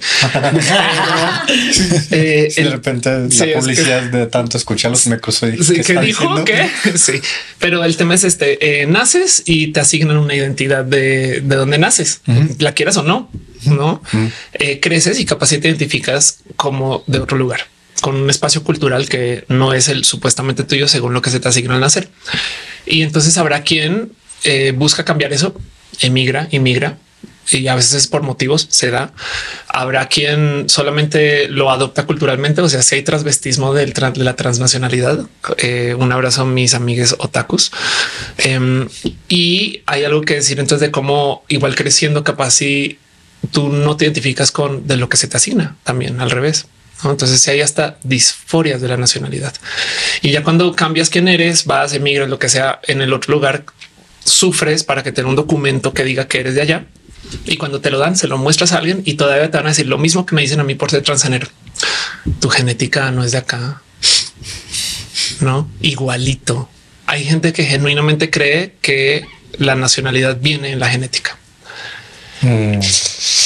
eh, sí, el, de repente sí, la publicidad que, de tanto escucharlos me cruzó. Y sí, ¿qué dijo? ¿Qué? Sí, pero el tema es este: eh, naces y te asignan una identidad de, de dónde naces, uh-huh. la quieras o no, no uh-huh. eh, creces y capaz te identificas como de otro lugar, con un espacio cultural que no es el supuestamente tuyo según lo que se te asigna al nacer. Y entonces habrá quien Eh, busca cambiar eso, emigra, inmigra y a veces por motivos se da. Habrá quien solamente lo adopta culturalmente. O sea, si hay transvestismo del trans, de la transnacionalidad, eh, un abrazo a mis amigues otakus. Eh, y hay algo que decir entonces de cómo igual creciendo capaz si tú no te identificas con de lo que se te asigna también al revés. ¿No? Entonces si hay hasta disforias de la nacionalidad y ya cuando cambias quién eres, vas, emigras, lo que sea en el otro lugar, sufres para que tenga un documento que diga que eres de allá y cuando te lo dan se lo muestras a alguien y todavía te van a decir lo mismo que me dicen a mí por ser transgénero. Tu genética no es de acá, no igualito. Hay gente que genuinamente cree que la nacionalidad viene en la genética. Mm.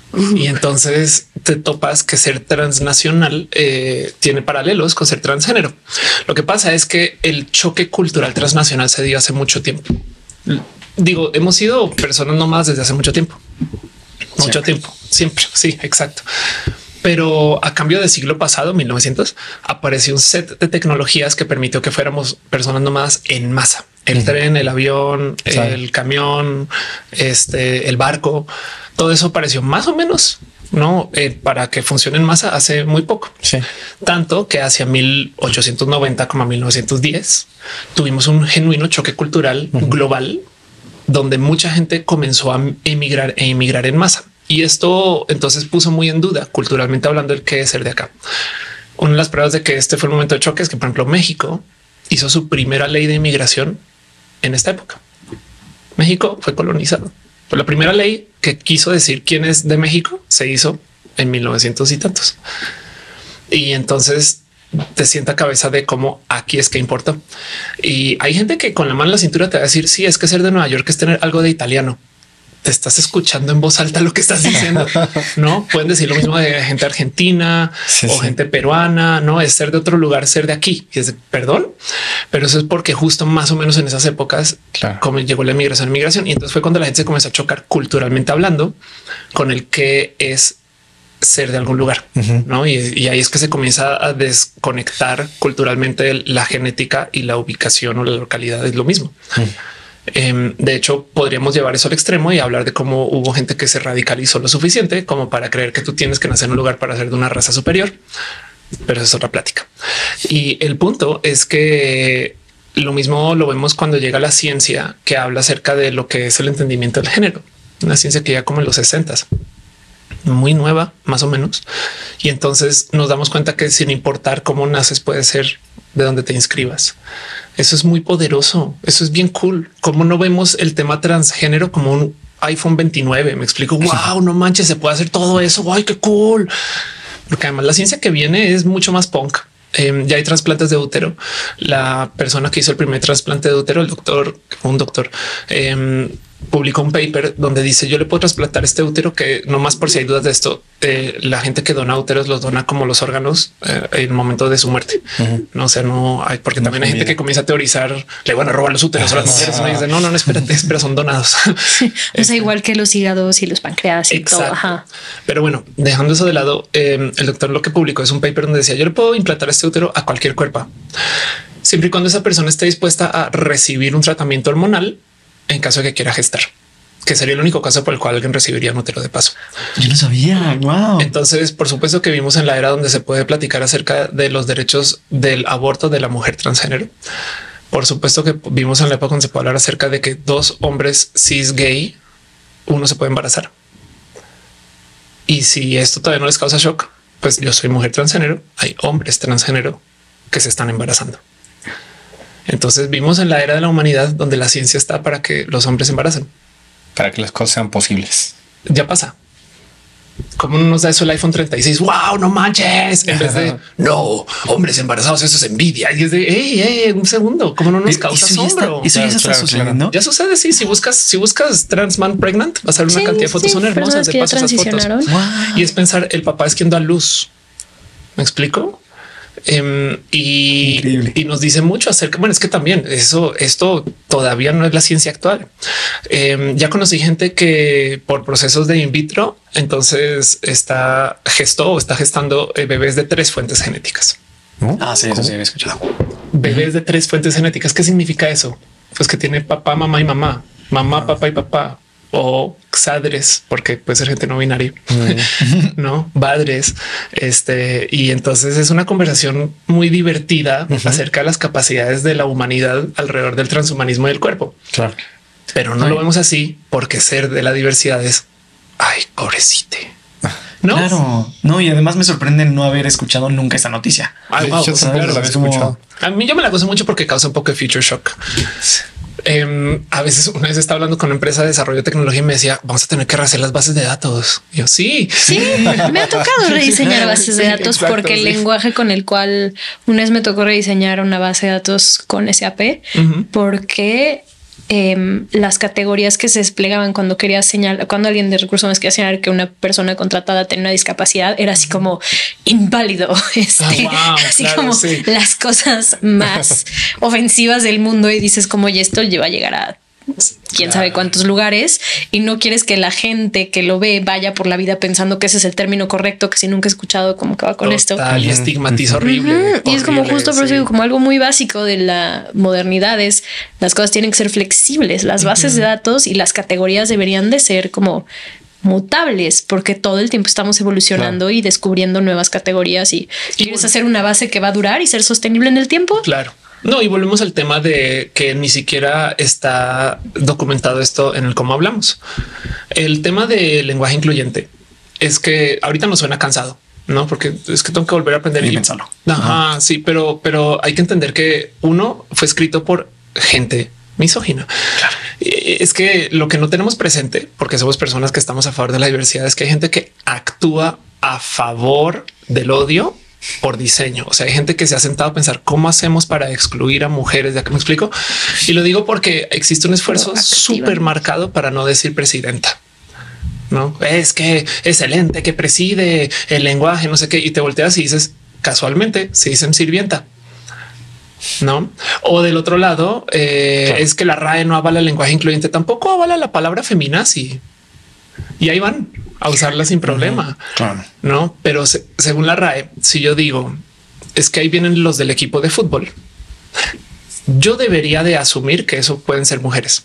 Y entonces te topas que ser transnacional eh, tiene paralelos con ser transgénero. Lo que pasa es que el choque cultural transnacional se dio hace mucho tiempo. Digo, hemos sido personas nómadas desde hace mucho tiempo, mucho siempre. tiempo, siempre. Sí, exacto. Pero a cambio del siglo pasado, mil novecientos, apareció un set de tecnologías que permitió que fuéramos personas nómadas en masa. El uh-huh. tren, el avión, sí. el camión, este, el barco, todo eso apareció más o menos no eh, para que funcione en masa hace muy poco. Sí. Tanto que hacia mil ochocientos noventa como a mil novecientos diez tuvimos un genuino choque cultural uh-huh. global donde mucha gente comenzó a emigrar e emigrar en masa. Y esto entonces puso muy en duda culturalmente hablando el qué es ser de acá. Una de las pruebas de que este fue el momento de choque es que, por ejemplo, México hizo su primera ley de inmigración en esta época. México fue colonizado. Fue la primera ley que quiso decir quién es de México. Se hizo en mil novecientos y tantos. Y entonces te sienta cabeza de cómo aquí es que importa. Y hay gente que con la mano en la cintura te va a decir sí, es que ser de Nueva York es tener algo de italiano. Te estás escuchando en voz alta lo que estás diciendo. No pueden decir lo mismo de gente argentina sí, o sí. gente peruana. No es ser de otro lugar, ser de aquí. Y es de, perdón, pero eso es porque justo más o menos en esas épocas claro. como llegó la inmigración, inmigración. Y entonces fue cuando la gente se comenzó a chocar culturalmente hablando con el que es ser de algún lugar. Uh-huh. No, y, y ahí es que se comienza a desconectar culturalmente la genética y la ubicación o la localidad es lo mismo. Uh-huh. De hecho, podríamos llevar eso al extremo y hablar de cómo hubo gente que se radicalizó lo suficiente como para creer que tú tienes que nacer en un lugar para ser de una raza superior. Pero es otra plática. Y el punto es que lo mismo lo vemos cuando llega la ciencia que habla acerca de lo que es el entendimiento del género. Una ciencia que ya como en los sesentas, muy nueva, más o menos. Y entonces nos damos cuenta que sin importar cómo naces, puede ser de donde te inscribas. Eso es muy poderoso. Eso es bien cool. Como no vemos el tema transgénero como un iPhone veintinueve. Me explico. Wow, no manches, se puede hacer todo eso. Ay, qué cool. Porque además la ciencia que viene es mucho más punk. Eh, ya hay trasplantes de útero. La persona que hizo el primer trasplante de útero, el doctor, un doctor, eh, publicó un paper donde dice yo le puedo trasplantar este útero que no más por si hay dudas de esto. Eh, la gente que dona úteros los dona como los órganos eh, en el momento de su muerte. Uh-huh. No, o sea, no hay, porque no, también hay gente que comienza a teorizar, le van a robar los úteros a las mujeres. ¿No? Y dice, no, no, no, espérate, pero son donados. Sí, o sea, igual que los hígados y los páncreas y exacto. todo. Ajá. Pero bueno, dejando eso de lado, eh, el doctor lo que publicó es un paper donde decía yo le puedo implantar este útero a cualquier cuerpo, siempre y cuando esa persona esté dispuesta a recibir un tratamiento hormonal en caso de que quiera gestar, que sería el único caso por el cual alguien recibiría un útero de paso. Yo no sabía. Wow. Entonces, por supuesto que vimos en la era donde se puede platicar acerca de los derechos del aborto de la mujer transgénero. Por supuesto que vimos en la época donde se puede hablar acerca de que dos hombres cis gay, uno se puede embarazar. Y si esto todavía no les causa shock, pues yo soy mujer transgénero. Hay hombres transgénero que se están embarazando. Entonces vimos en la era de la humanidad donde la ciencia está para que los hombres se embaracen, para que las cosas sean posibles. Ya pasa. ¿Cómo nos da eso el iPhone treinta y seis? Wow, no manches. En vez de no hombres embarazados, eso es envidia. Y es de hey, hey, un segundo. ¿Cómo no nos causa asombro? Eso ya está, claro, sucediendo. Ya sucede. Sí, si buscas, si buscas trans man pregnant, vas a ver una sí, cantidad de fotos. Sí, son hermosas de paso esas fotos. Wow. Y es pensar el papá es quien da luz. ¿Me explico? Um, y, y nos dice mucho acerca. Bueno, es que también eso, esto todavía no es la ciencia actual. Um, ya conocí gente que por procesos de in vitro, entonces está gestó o está gestando eh, bebés de tres fuentes genéticas. ¿No? Ah, sí, eso sí había escuchado. Bebés de tres fuentes genéticas. ¿Qué significa eso? Pues que tiene papá, mamá y mamá, mamá, papá y papá. O xadres, porque puede ser gente no binaria, mm. no padres. Este, y entonces es una conversación muy divertida uh-huh. acerca de las capacidades de la humanidad alrededor del transhumanismo y del cuerpo. Claro. Pero no ay. Lo vemos así porque ser de la diversidad es ay, pobrecite. No, claro, no. Y además me sorprende no haber escuchado nunca esta noticia. Ay, wow, yo tampoco la había escuchado. A mí yo me la gozo mucho porque causa un poco de future shock. Eh, a veces una vez estaba hablando con una empresa de desarrollo de tecnología y me decía vamos a tener que rehacer las bases de datos. Y yo sí, sí, me ha tocado rediseñar bases de datos sí, exacto, porque el sí. lenguaje con el cual una vez me tocó rediseñar una base de datos con S A P uh-huh. porque eh, las categorías que se desplegaban cuando quería señalar, cuando alguien de recursos humanos quería señalar que una persona contratada tenía una discapacidad, era así como inválido. Este, oh, wow, así claro, como sí. las cosas más ofensivas del mundo, y dices como, y esto va a llegar a quién sabe cuántos lugares, y no quieres que la gente que lo ve vaya por la vida pensando que ese es el término correcto, que si nunca he escuchado cómo que va con Total, esto y estigmatiza horrible, uh -huh. horrible. Y es como justo por eso digo, como algo muy básico de la modernidad es las cosas tienen que ser flexibles, las bases uh -huh. de datos y las categorías deberían de ser como mutables, porque todo el tiempo estamos evolucionando claro. y descubriendo nuevas categorías, y, y quieres bueno. hacer una base que va a durar y ser sostenible en el tiempo. Claro. No, y volvemos al tema de que ni siquiera está documentado esto en el cómo hablamos. El tema del lenguaje incluyente es que ahorita nos suena cansado, ¿no? Porque es que tengo que volver a aprender y pensarlo. Ajá, uh-huh. sí, pero, pero hay que entender que uno fue escrito por gente misógina. Claro. Es que lo que no tenemos presente, porque somos personas que estamos a favor de la diversidad, es que hay gente que actúa a favor del odio por diseño. O sea, hay gente que se ha sentado a pensar cómo hacemos para excluir a mujeres. ¿Ya que me explico? Y lo digo porque existe un esfuerzo súper marcado para no decir presidenta. No es que excelente que preside el lenguaje, no sé qué, y te volteas y dices casualmente se dicen sirvienta. No, o del otro lado eh, claro. es que la R A E no avala el lenguaje incluyente, tampoco avala la palabra feminazi, y ahí van a usarla sin problema. Uh-huh. Claro. No, pero se, según la R A E, si yo digo es que ahí vienen los del equipo de fútbol, yo debería de asumir que eso pueden ser mujeres.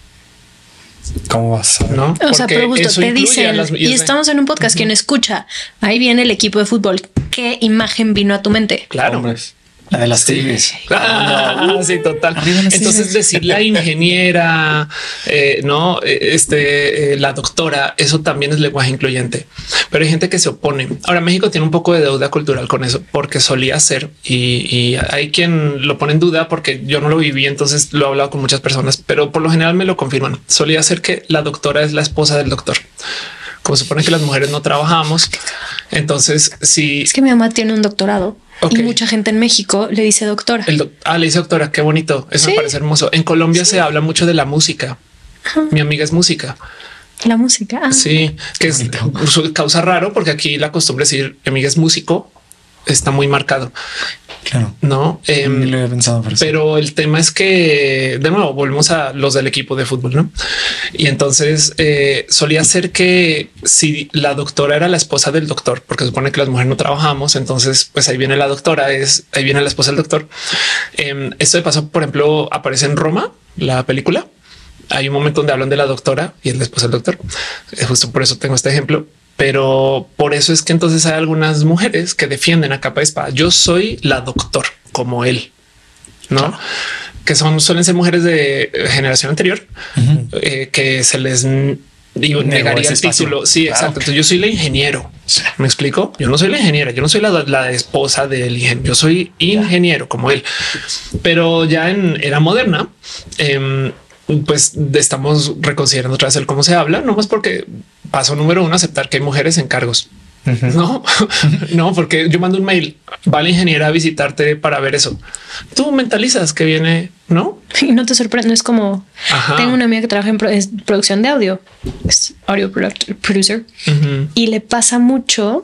¿Cómo vas a ver? No, o sea, pero justo te dicen las, y, y estamos en un podcast. Uh-huh. Quien escucha, ahí viene el equipo de fútbol. ¿Qué imagen vino a tu mente? Claro. Hombres. La de las tigres. Ah, no, sí, total. Entonces decir la ingeniera, eh, no, este, eh, la doctora, eso también es lenguaje incluyente, pero hay gente que se opone. Ahora México tiene un poco de deuda cultural con eso, porque solía ser y, y hay quien lo pone en duda porque yo no lo viví, entonces lo he hablado con muchas personas, pero por lo general me lo confirman. Solía ser que la doctora es la esposa del doctor. Como se supone que las mujeres no trabajamos, entonces sí. Es que mi mamá tiene un doctorado. Okay. Y mucha gente en México le dice doctora. El doc ah, le dice doctora. Qué bonito. Eso ¿Sí? me parece hermoso. En Colombia sí. se habla mucho de la música. Ajá. Mi amiga es música. La música. Ah. Sí, que es, causa raro porque aquí la costumbre de decir mi amiga es músico está muy marcado. Claro. No, eh, ni lo había pensado. Por eso. Pero el tema es que de nuevo volvemos a los del equipo de fútbol, ¿no? Y entonces eh, solía ser que si la doctora era la esposa del doctor, porque supone que las mujeres no trabajamos, entonces pues ahí viene la doctora, es ahí viene la esposa del doctor. Eh, esto de paso, por ejemplo, aparece en Roma, la película. Hay un momento donde hablan de la doctora y es la esposa del doctor. Eh, justo por eso tengo este ejemplo. Pero por eso es que entonces hay algunas mujeres que defienden a capa de espada. Yo soy la doctor como él, no claro. que son suelen ser mujeres de generación anterior uh-huh. eh, que se les digo, negaría el título. Sí, claro. exacto. Entonces yo soy la ingeniero. Sí. Me explico. Yo no soy la ingeniera. Yo no soy la, la esposa del ingeniero. Yo soy ingeniero como él. Pero ya en era moderna, eh, pues estamos reconsiderando otra vez el cómo se habla, no más porque paso número uno, aceptar que hay mujeres en cargos. Uh-huh. No, no, porque yo mando un mail, va la ingeniera a visitarte para ver eso. Tú mentalizas que viene, ¿no? Y no te sorprende, es como Ajá. tengo una amiga que trabaja en pro es producción de audio, es audio producer uh-huh. y le pasa mucho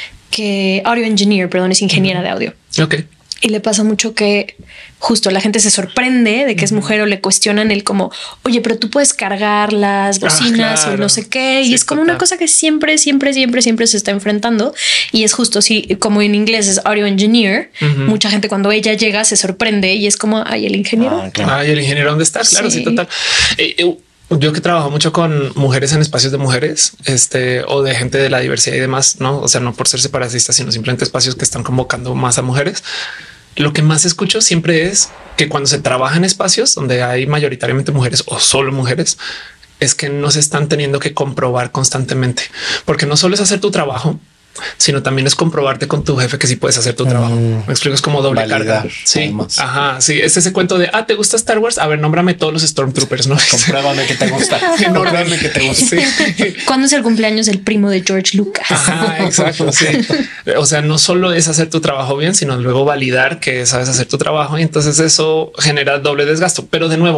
que audio engineer, perdón, es ingeniera uh-huh. de audio. Ok. Y le pasa mucho que justo la gente se sorprende de que es mujer o le cuestionan el como, oye, pero tú puedes cargar las bocinas ah, claro. o no sé qué. Sí, y es como total. Una cosa que siempre, siempre, siempre, siempre se está enfrentando. Y es justo así como en inglés es audio engineer. Uh-huh. Mucha gente cuando ella llega se sorprende y es como, ay, el ingeniero. Ah, claro. Ay, el ingeniero, ¿dónde estás? Claro, sí, sí total. Eh, eh, Yo que trabajo mucho con mujeres en espacios de mujeres, este o de gente de la diversidad y demás, no, o sea, no por ser separatistas, sino simplemente espacios que están convocando más a mujeres. Lo que más escucho siempre es que cuando se trabaja en espacios donde hay mayoritariamente mujeres o solo mujeres, es que no se están teniendo que comprobar constantemente, porque no solo es hacer tu trabajo, sino también es comprobarte con tu jefe que sí puedes hacer tu trabajo. Mm, Me explico, es como doble carga. Sí, además. Ajá, sí, es ese cuento de ah, ¿te gusta Star Wars? A ver, nómbrame todos los Stormtroopers, ¿no? Compruébame que te gusta. Nómbrame que te gusta. Sí. ¿Cuándo es el cumpleaños del primo de George Lucas? Ajá, exacto, sí. O sea, no solo es hacer tu trabajo bien, sino luego validar que sabes hacer tu trabajo y entonces eso genera doble desgasto. Pero de nuevo,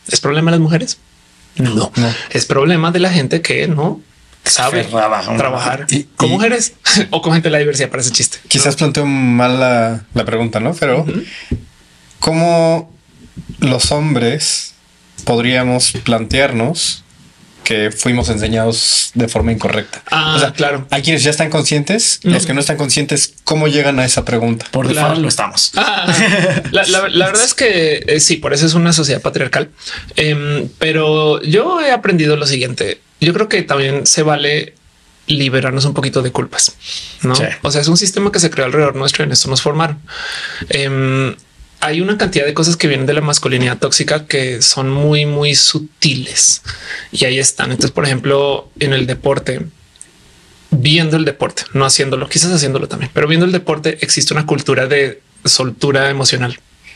¿Es problema de las mujeres? No, no. Es problema de la gente que no sabe trabajar, trabajar y, con y, mujeres o con gente de la diversidad para ese chiste. Quizás ¿no? planteo mal la, la pregunta, ¿no? Pero uh-huh. ¿cómo los hombres podríamos plantearnos que fuimos enseñados de forma incorrecta? Ah, o sea, claro. Hay quienes ya están conscientes, uh-huh. los que no están conscientes, ¿cómo llegan a esa pregunta? Por claro. default lo estamos. Ah, la, la, la verdad es que eh, sí, por eso es una sociedad patriarcal. Eh, pero yo he aprendido lo siguiente. Yo creo que también se vale liberarnos un poquito de culpas, ¿no? Sí. O sea, es un sistema que se creó alrededor nuestro y en esto nos formaron. Eh, hay una cantidad de cosas que vienen de la masculinidad tóxica que son muy, muy sutiles y ahí están. Entonces, por ejemplo, en el deporte, viendo el deporte, no haciéndolo, quizás haciéndolo también, pero viendo el deporte existe una cultura de soltura emocional,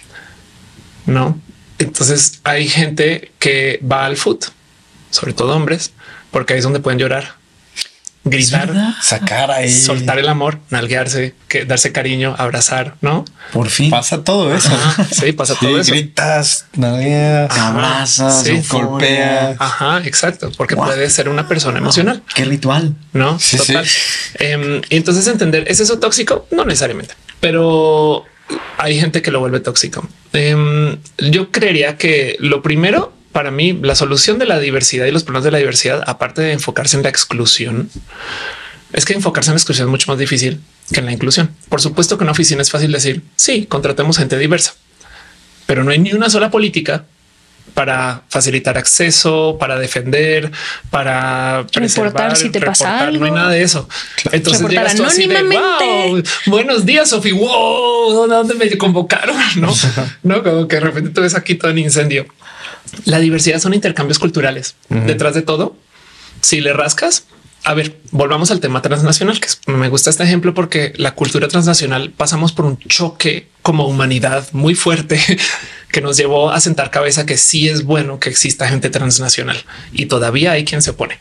¿no? Entonces hay gente que va al fútbol, sobre todo hombres, porque ahí es donde pueden llorar, gritar, sacar ahí, soltar el amor, nalguearse, que darse cariño, abrazar, ¿no? Por fin pasa todo eso. Ajá, sí, pasa sí, todo eso. Gritas, nalgueas, abrazas, sí, golpeas. Ajá, exacto, porque wow. puede ser una persona emocional. Qué ritual, ¿no? Sí, total. Sí. Eh, entonces entender, ¿es eso tóxico? No necesariamente, pero hay gente que lo vuelve tóxico. Eh, yo creería que lo primero, para mí, la solución de la diversidad y los problemas de la diversidad, aparte de enfocarse en la exclusión, es que enfocarse en la exclusión es mucho más difícil que en la inclusión. Por supuesto que en una oficina es fácil decir, sí, contratemos gente diversa, pero no hay ni una sola política para facilitar acceso, para defender, para preservar, reportar si te reportar, pasa algo. No hay nada de eso. Entonces reportar llegas tú así de, wow, buenos días, Sofi. Wow, ¿dónde me convocaron? No, no, como que de repente tú ves aquí todo en incendio. La diversidad son intercambios culturales. Uh-huh. Detrás de todo, si le rascas, a ver, volvamos al tema transnacional, que es, me gusta este ejemplo porque la cultura transnacional pasamos por un choque como humanidad muy fuerte que nos llevó a sentar cabeza que sí es bueno que exista gente transnacional y todavía hay quien se opone.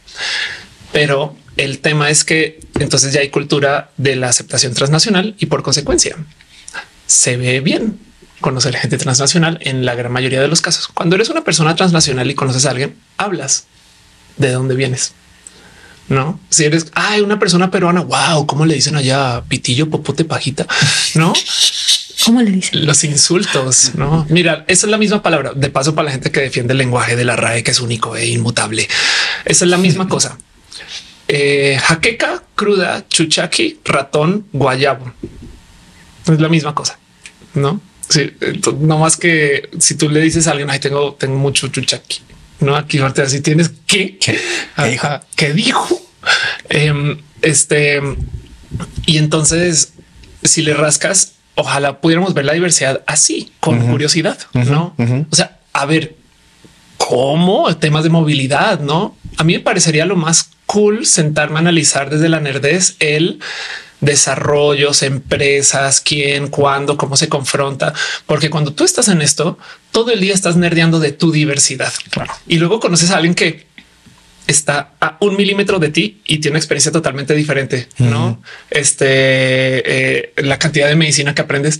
Pero el tema es que entonces ya hay cultura de la aceptación transnacional y por consecuencia se ve bien conocer gente transnacional en la gran mayoría de los casos. Cuando eres una persona transnacional y conoces a alguien, hablas de dónde vienes. No, si eres ay, una persona peruana, wow, ¿cómo le dicen allá? Pitillo, popote, pajita, no? ¿Cómo le dicen? Los insultos, no? Mira, esa es la misma palabra. De paso, para la gente que defiende el lenguaje de la R A E, que es único e inmutable, esa es la misma cosa. Eh, jaqueca, cruda, chuchaqui, ratón, guayabo. Es la misma cosa, no? Sí, no más que si tú le dices a alguien, ay, tengo, tengo mucho chuchaqui. No, aquí parte así tienes que ¿Qué? ¿Qué dijo? ¿Qué dijo? Eh, este y entonces, si le rascas, ojalá pudiéramos ver la diversidad así con uh-huh. curiosidad, uh-huh. no? Uh-huh. O sea, a ver cómo temas de movilidad, no? A mí me parecería lo más cool sentarme a analizar desde la nerdez el desarrollos, empresas, quién, cuándo, cómo se confronta, porque cuando tú estás en esto, todo el día estás nerdeando de tu diversidad. Claro. Y luego conoces a alguien que está a un milímetro de ti y tiene una experiencia totalmente diferente, uh-huh. no? Este, eh, la cantidad de medicina que aprendes,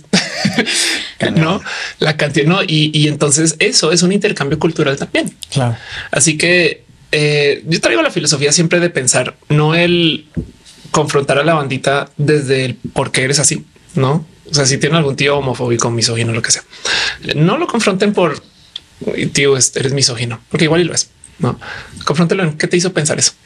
no, la cantidad, no. Y, y entonces eso es un intercambio cultural también. Claro. Así que eh, yo traigo la filosofía siempre de pensar, no el confrontar a la bandita desde el por qué eres así, no? O sea, si tienen algún tío homofóbico, misógino, lo que sea, no lo confronten por tío, eres misógino, porque igual y lo es. No, confróntelo en qué te hizo pensar eso.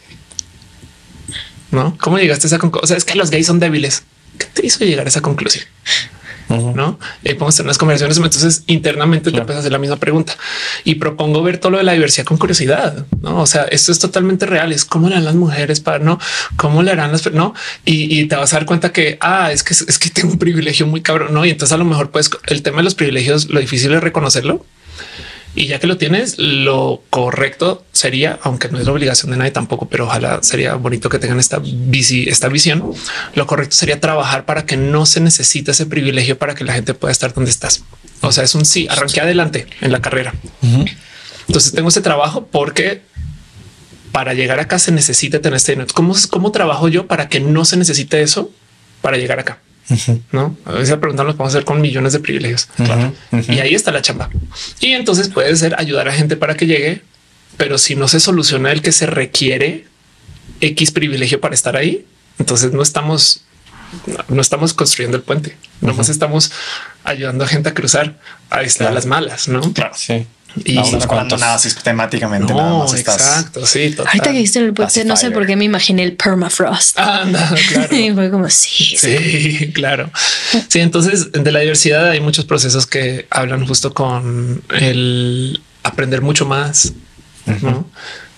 No, cómo llegaste a esa conclusión. O sea, es que los gays son débiles. ¿Qué te hizo llegar a esa conclusión? Uh-huh. No, y podemos tener unas conversaciones. Entonces, internamente claro. te empiezas a hacer la misma pregunta y propongo ver todo lo de la diversidad con curiosidad. No, o sea, esto es totalmente real. Es cómo le harán las mujeres para no, cómo le harán las no, y, y te vas a dar cuenta que ah, es que es que tengo un privilegio muy cabrón. No, y entonces a lo mejor, pues el tema de los privilegios, lo difícil es reconocerlo. Y ya que lo tienes, lo correcto sería, aunque no es la obligación de nadie tampoco, pero ojalá sería bonito que tengan esta, visi, esta visión. Lo correcto sería trabajar para que no se necesite ese privilegio para que la gente pueda estar donde estás. O sea, es un sí, arranqué adelante en la carrera. Uh-huh. Entonces tengo ese trabajo porque para llegar acá se necesita tener este dinero. ¿Cómo, cómo trabajo yo para que no se necesite eso para llegar acá? Uh-huh. No, a veces la pregunta nos podemos hacer con millones de privilegios. Claro. Uh-huh. Y ahí está la chamba. Y entonces puede ser ayudar a gente para que llegue, pero si no se soluciona el que se requiere X privilegio para estar ahí, entonces no estamos, no estamos construyendo el puente. Uh-huh. Nomás estamos ayudando a gente a cruzar a estar claro. las malas, ¿no? Claro, sí. Y no, no cuando nada sistemáticamente. No, nada más estás... exacto. Sí, total. Ahorita que dijiste el puente, no sé por qué me imaginé el permafrost. Ah, no, claro. Y fue como sí, sí, sí, claro. Sí, entonces de la diversidad hay muchos procesos que hablan justo con el aprender mucho más. Uh-huh. ¿No?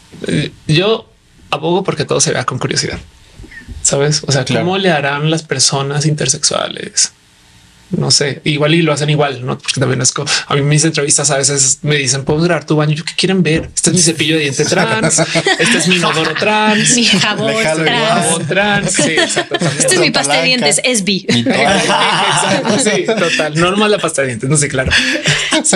Yo abogo porque todo se vea con curiosidad. Sabes? O sea, claro. ¿Cómo le harán las personas intersexuales? No sé, igual y lo hacen igual, no? Porque también es como a mí mis entrevistas a veces me dicen, ¿puedo grabar tu baño? ¿Yo qué quieren ver? Este es mi cepillo de diente trans. Este es mi inodoro trans, mi jabón trans. Jabón trans. Sí, exacto. Este es mi pasta de dientes. Es B. Exacto. Sí, total. Normal la pasta de dientes. No sé, claro. Sí.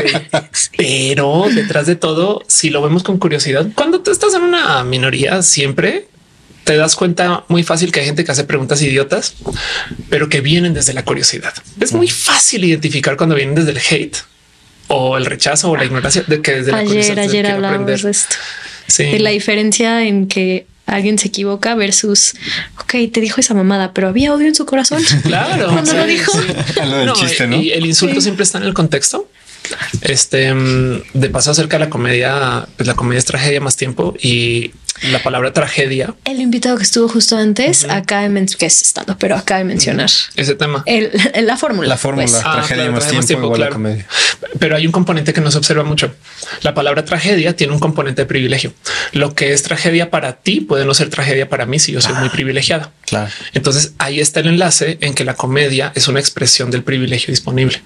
Pero detrás de todo, si lo vemos con curiosidad, cuando tú estás en una minoría, siempre te das cuenta muy fácil que hay gente que hace preguntas idiotas, pero que vienen desde la curiosidad. Es muy fácil identificar cuando vienen desde el hate o el rechazo o la ignorancia de que desde ayer, la curiosidad. Ayer hablábamos de esto, sí. de la diferencia en que alguien se equivoca versus, ok, te dijo esa mamada, pero había odio en su corazón. Claro. Cuando sí, lo dijo. Sí. Lo del no, chiste, ¿no? Y el insulto sí. siempre está en el contexto. Este de paso acerca de la comedia, pues la comedia es tragedia más tiempo y la palabra tragedia. El invitado que estuvo justo antes uh-huh. acaba de mencionar que es estando, pero acaba de mencionar uh-huh. ese tema, el, la fórmula, la fórmula, pues. ah, tragedia claro, más tiempo, tiempo igual claro. la comedia. Pero hay un componente que no se observa mucho. La palabra tragedia tiene un componente de privilegio. Lo que es tragedia para ti puede no ser tragedia para mí si yo soy ah, muy privilegiado. Claro. Entonces ahí está el enlace en que la comedia es una expresión del privilegio disponible.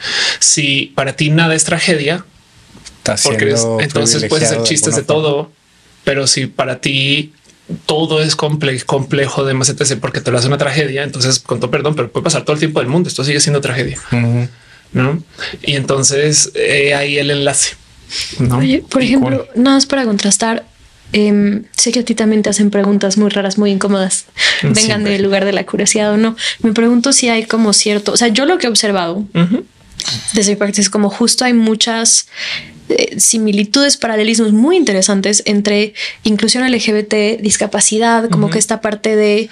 Si para ti nada es tragedia, porque eres, entonces puedes hacer chistes de, de todo, pero si para ti todo es comple- complejo de más etcétera porque te lo hace una tragedia, entonces con todo perdón, pero puede pasar todo el tiempo del mundo. Esto sigue siendo tragedia, uh-huh. ¿no? Y entonces eh, ahí el enlace. ¿No? Oye, por ejemplo, cool. nada más para contrastar. Eh, sé que a ti también te hacen preguntas muy raras, muy incómodas, vengan Siempre. del lugar de la curiosidad o no. Me pregunto si hay como cierto, o sea, yo lo que he observado uh-huh. desde mi parte es como justo hay muchas eh, similitudes, paralelismos muy interesantes entre inclusión L G B T, discapacidad, como uh-huh. que esta parte de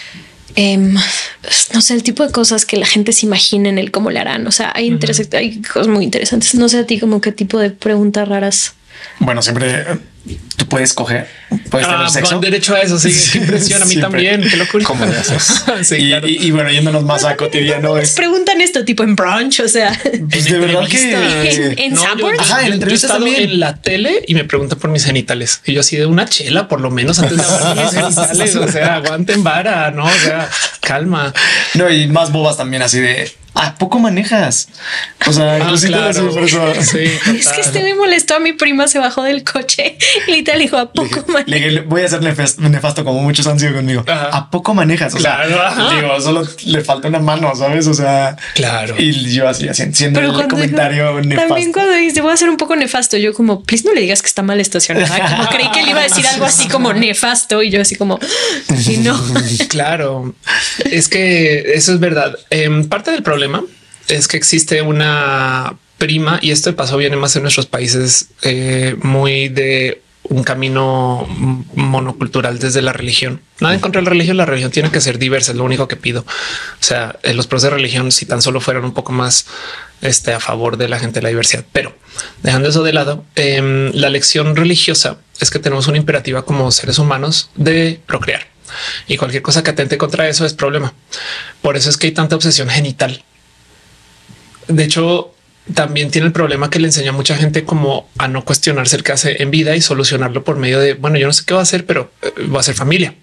eh, no sé, el tipo de cosas que la gente se imagina en el cómo le harán. O sea, hay, uh-huh. interes- hay cosas muy interesantes. No sé a ti como qué tipo de preguntas raras. Bueno, siempre tú puedes coger, puedes ah, tener sexo. Con derecho a eso, sí, sí, qué impresión a mí siempre. También. Qué locura. ¿Cómo le haces? Sí, y, claro. y, y bueno, yéndonos más a cotidiano. Es... Preguntan esto tipo en brunch, o sea, pues de verdad que en, en no, Sanborns. Yo, Ajá, en entrevistas también en la tele y me preguntan por mis genitales y yo así de una chela, por lo menos antes de hablar mis genitales. O sea, aguanten vara, no? O sea, calma. No, y más bobas también, así de ¿a poco manejas? O sea, ah, claro. por eso. Sí, es que este me molestó. A mi prima se bajó del coche y literal dijo, ¿a poco le, manejas? Le, voy a ser nefasto, nefasto como muchos han sido conmigo. Ajá. ¿A poco manejas? O claro, sea, ajá. digo, solo le falta una mano, ¿sabes? O sea, claro. Y yo así, así haciendo el comentario dijo, nefasto. También cuando dice, voy a ser un poco nefasto, yo como, please no le digas que está mal estacionada. Como creí que le iba a decir algo así como nefasto y yo así como, y no. Claro, es que eso es verdad. Eh, parte del problema es que existe una prima, y esto de paso viene más en nuestros países eh, muy de un camino monocultural desde la religión. Nada en contra de la religión, la religión tiene que ser diversa, es lo único que pido. O sea, en los procesos de religión, si tan solo fueran un poco más este, a favor de la gente de la diversidad. Pero dejando eso de lado, eh, la lección religiosa es que tenemos una imperativa como seres humanos de procrear. Y cualquier cosa que atente contra eso es problema. Por eso es que hay tanta obsesión genital. De hecho, también tiene el problema que le enseña a mucha gente como a no cuestionarse el que hace en vida y solucionarlo por medio de, bueno, yo no sé qué va a hacer, pero va a ser familia.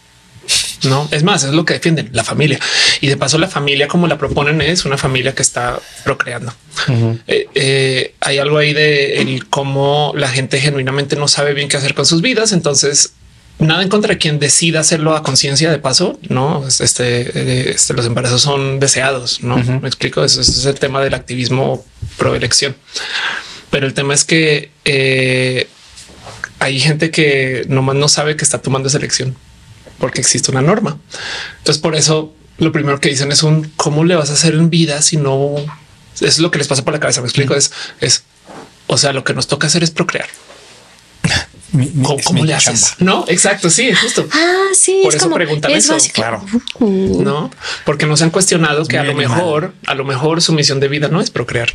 No, es más, es lo que defienden, la familia. Y de paso, la familia como la proponen es una familia que está procreando. Uh-huh. Eh, eh, hay algo ahí de el cómo la gente genuinamente no sabe bien qué hacer con sus vidas. Entonces, nada en contra de quien decida hacerlo a conciencia de paso, no? Este, este, los embarazos son deseados, no uh-huh. me explico. Ese es el tema del activismo pro elección. Pero el tema es que eh, hay gente que nomás no sabe que está tomando esa elección porque existe una norma. Entonces, por eso lo primero que dicen es un cómo le vas a hacer en vida si no es lo que les pasa por la cabeza. Me explico. Mm. Es, es, o sea, lo que nos toca hacer es procrear. Mi, mi, ¿Cómo, ¿cómo le haces? Chamba. No, exacto. Sí, justo. Ah, sí. Por es eso como, preguntan es eso. Básico. Claro. Uh. No, porque no se han cuestionado es que a lo animal. mejor, a lo mejor su misión de vida no es procrear.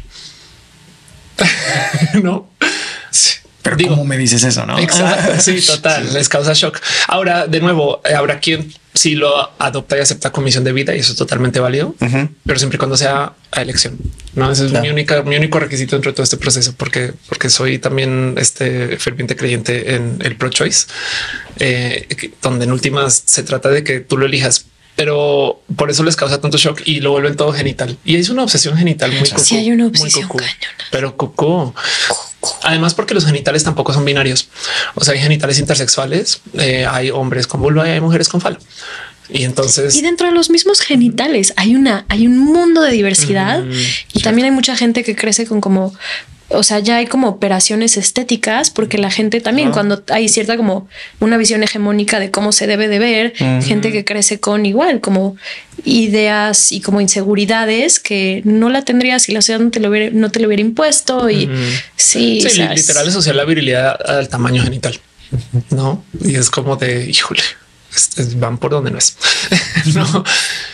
No. Sí. Pero digo, ¿cómo me dices eso? No, exacto. Sí, total. Sí. Les causa shock. Ahora, de nuevo, habrá quien sí lo adopta y acepta con misión de vida y eso es totalmente válido, uh-huh. pero siempre y cuando sea a elección. No, ese es claro. mi única, mi único requisito dentro de todo este proceso, porque, porque soy también este ferviente creyente en el pro choice, eh, donde en últimas se trata de que tú lo elijas. Pero por eso les causa tanto shock y lo vuelven todo genital. Y es una obsesión genital muy cucú. Sí, hay una obsesión cucú, pero cucú. Además, porque los genitales tampoco son binarios. O sea, hay genitales intersexuales, eh, hay hombres con vulva y hay mujeres con falo. Y entonces, y dentro de los mismos genitales hay una, hay un mundo de diversidad mm, y cierto. También hay mucha gente que crece con como, o sea, ya hay como operaciones estéticas porque la gente también, uh-huh. cuando hay cierta como una visión hegemónica de cómo se debe de ver, uh-huh. gente que crece con igual como ideas y como inseguridades que no la tendrías si la sociedad no te lo hubiera, no te lo hubiera impuesto. Y uh-huh. sí, sí, o sea, literal es asociar la virilidad al tamaño genital, no? Y es como de híjole, van por donde no es. No.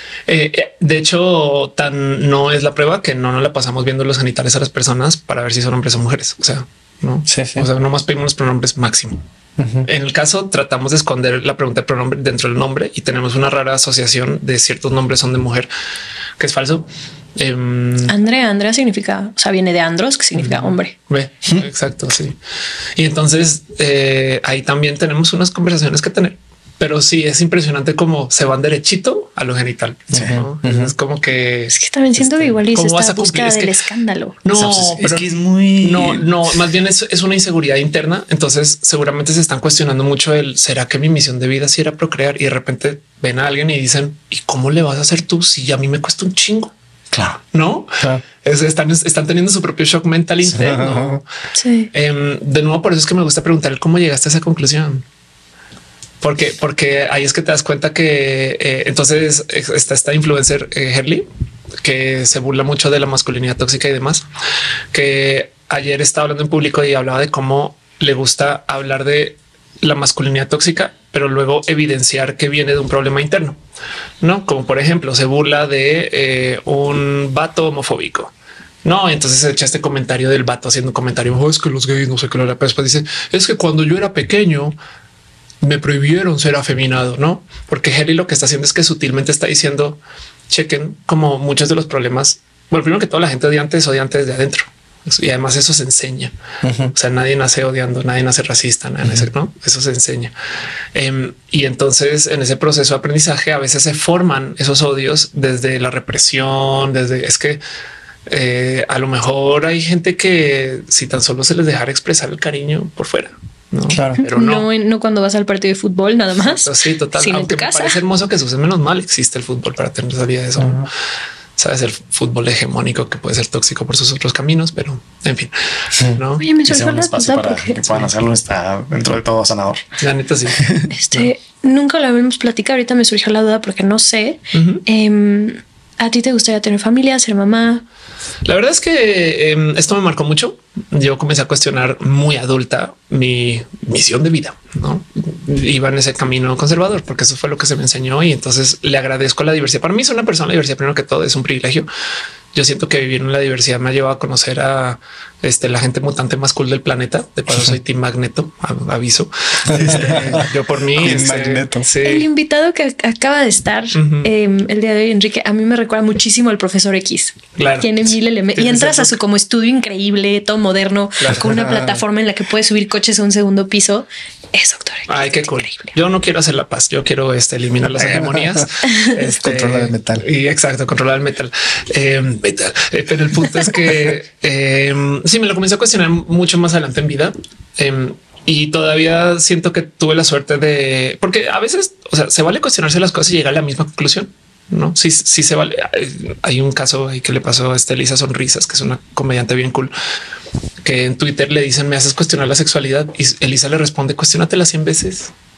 Eh, de hecho, tan no es la prueba que no nos la pasamos viendo los genitales a las personas para ver si son hombres o mujeres. O sea, no, sí, sí. O sea, nomás pedimos los pronombres máximo. Uh-huh. En el caso, tratamos de esconder la pregunta de pronombre dentro del nombre y tenemos una rara asociación de ciertos nombres son de mujer, que es falso. Eh, Andrea, Andrea significa, o sea, viene de andros, que significa uh-huh. hombre. Ve, exacto, sí. Y entonces eh, ahí también tenemos unas conversaciones que tener. Pero sí es impresionante cómo se van derechito a lo genital. Sí, ¿no? uh-huh. Es como que es que también siento este, que igual hice esta búsqueda es que, del escándalo. No, es, pero es que es muy no, no, más bien es, es una inseguridad interna. Entonces, seguramente se están cuestionando mucho el será que mi misión de vida sí era procrear y de repente ven a alguien y dicen, ¿y cómo le vas a hacer tú si a mí me cuesta un chingo? Claro, no claro. Es, están, están teniendo su propio shock mental interno. Sí. Eh, de nuevo, por eso es que me gusta preguntar cómo llegaste a esa conclusión. Porque, porque ahí es que te das cuenta que eh, entonces está esta influencer eh, Herli, que se burla mucho de la masculinidad tóxica y demás, que ayer estaba hablando en público y hablaba de cómo le gusta hablar de la masculinidad tóxica, pero luego evidenciar que viene de un problema interno, no como por ejemplo se burla de eh, un vato homofóbico. No, entonces se echa este comentario del vato haciendo un comentario. Oh, es que los gays no sé qué lo hará. Después dice es que cuando yo era pequeño me prohibieron ser afeminado, no? Porque Herli lo que está haciendo es que sutilmente está diciendo chequen como muchos de los problemas. Bueno, primero que todo, la gente odiante es odiante desde adentro y además eso se enseña. Uh-huh. O sea, nadie nace odiando, nadie nace racista, nadie uh-huh. nace, no? Eso se enseña. Um, y entonces en ese proceso de aprendizaje a veces se forman esos odios desde la represión, desde es que eh, a lo mejor hay gente que si tan solo se les dejara expresar el cariño por fuera. No, claro, pero no. no, no cuando vas al partido de fútbol, nada más. Sí, total. Aunque me parece hermoso que se use, menos mal existe el fútbol para tener salida de eso. Uh-huh. Sabes, el fútbol hegemónico que puede ser tóxico por sus otros caminos, pero en fin, no. Oye, me surgió un espacio para porque... que puedan hacerlo. Está dentro de todo sanador. La neta, sí. Este no. Nunca lo habíamos platicado. Ahorita me surgió la duda porque no sé. Uh-huh. Eh, ¿A ti te gustaría tener familia, ser mamá? La verdad es que eh, esto me marcó mucho. Yo comencé a cuestionar muy adulta mi misión de vida, ¿no? Iba en ese camino conservador porque eso fue lo que se me enseñó y entonces le agradezco la diversidad. Para mí es una persona, la diversidad primero que todo es un privilegio. Yo siento que vivir en la diversidad me ha llevado a conocer a este, la gente mutante más cool del planeta. De paso soy Team Magneto, aviso. Este, yo por mí. Este, Magneto. Sí. El invitado que acaba de estar uh-huh. eh, el día de hoy, Enrique, a mí me recuerda muchísimo al profesor X. Claro. Tiene mil elementos y entras a su como estudio increíble, todo moderno, claro. con una plataforma en la que puedes subir coches a un segundo piso. Es doctor X. Ay, qué cool. Increíble. Yo no quiero hacer la paz. Yo quiero este, eliminar las hegemonías. este, controlar el metal. Y exacto, controlar el metal. Eh, metal. Eh, pero el punto es que eh, sí me lo comencé a cuestionar mucho más adelante en vida. Eh, y todavía siento que tuve la suerte de porque a veces, o sea, se vale cuestionarse las cosas y llegar a la misma conclusión. No, sí, sí se vale. Hay un caso ahí que le pasó a esta Elisa Sonrisas, que es una comediante bien cool, que en Twitter le dicen me haces cuestionar la sexualidad y Elisa le responde cuestiónatela cien veces.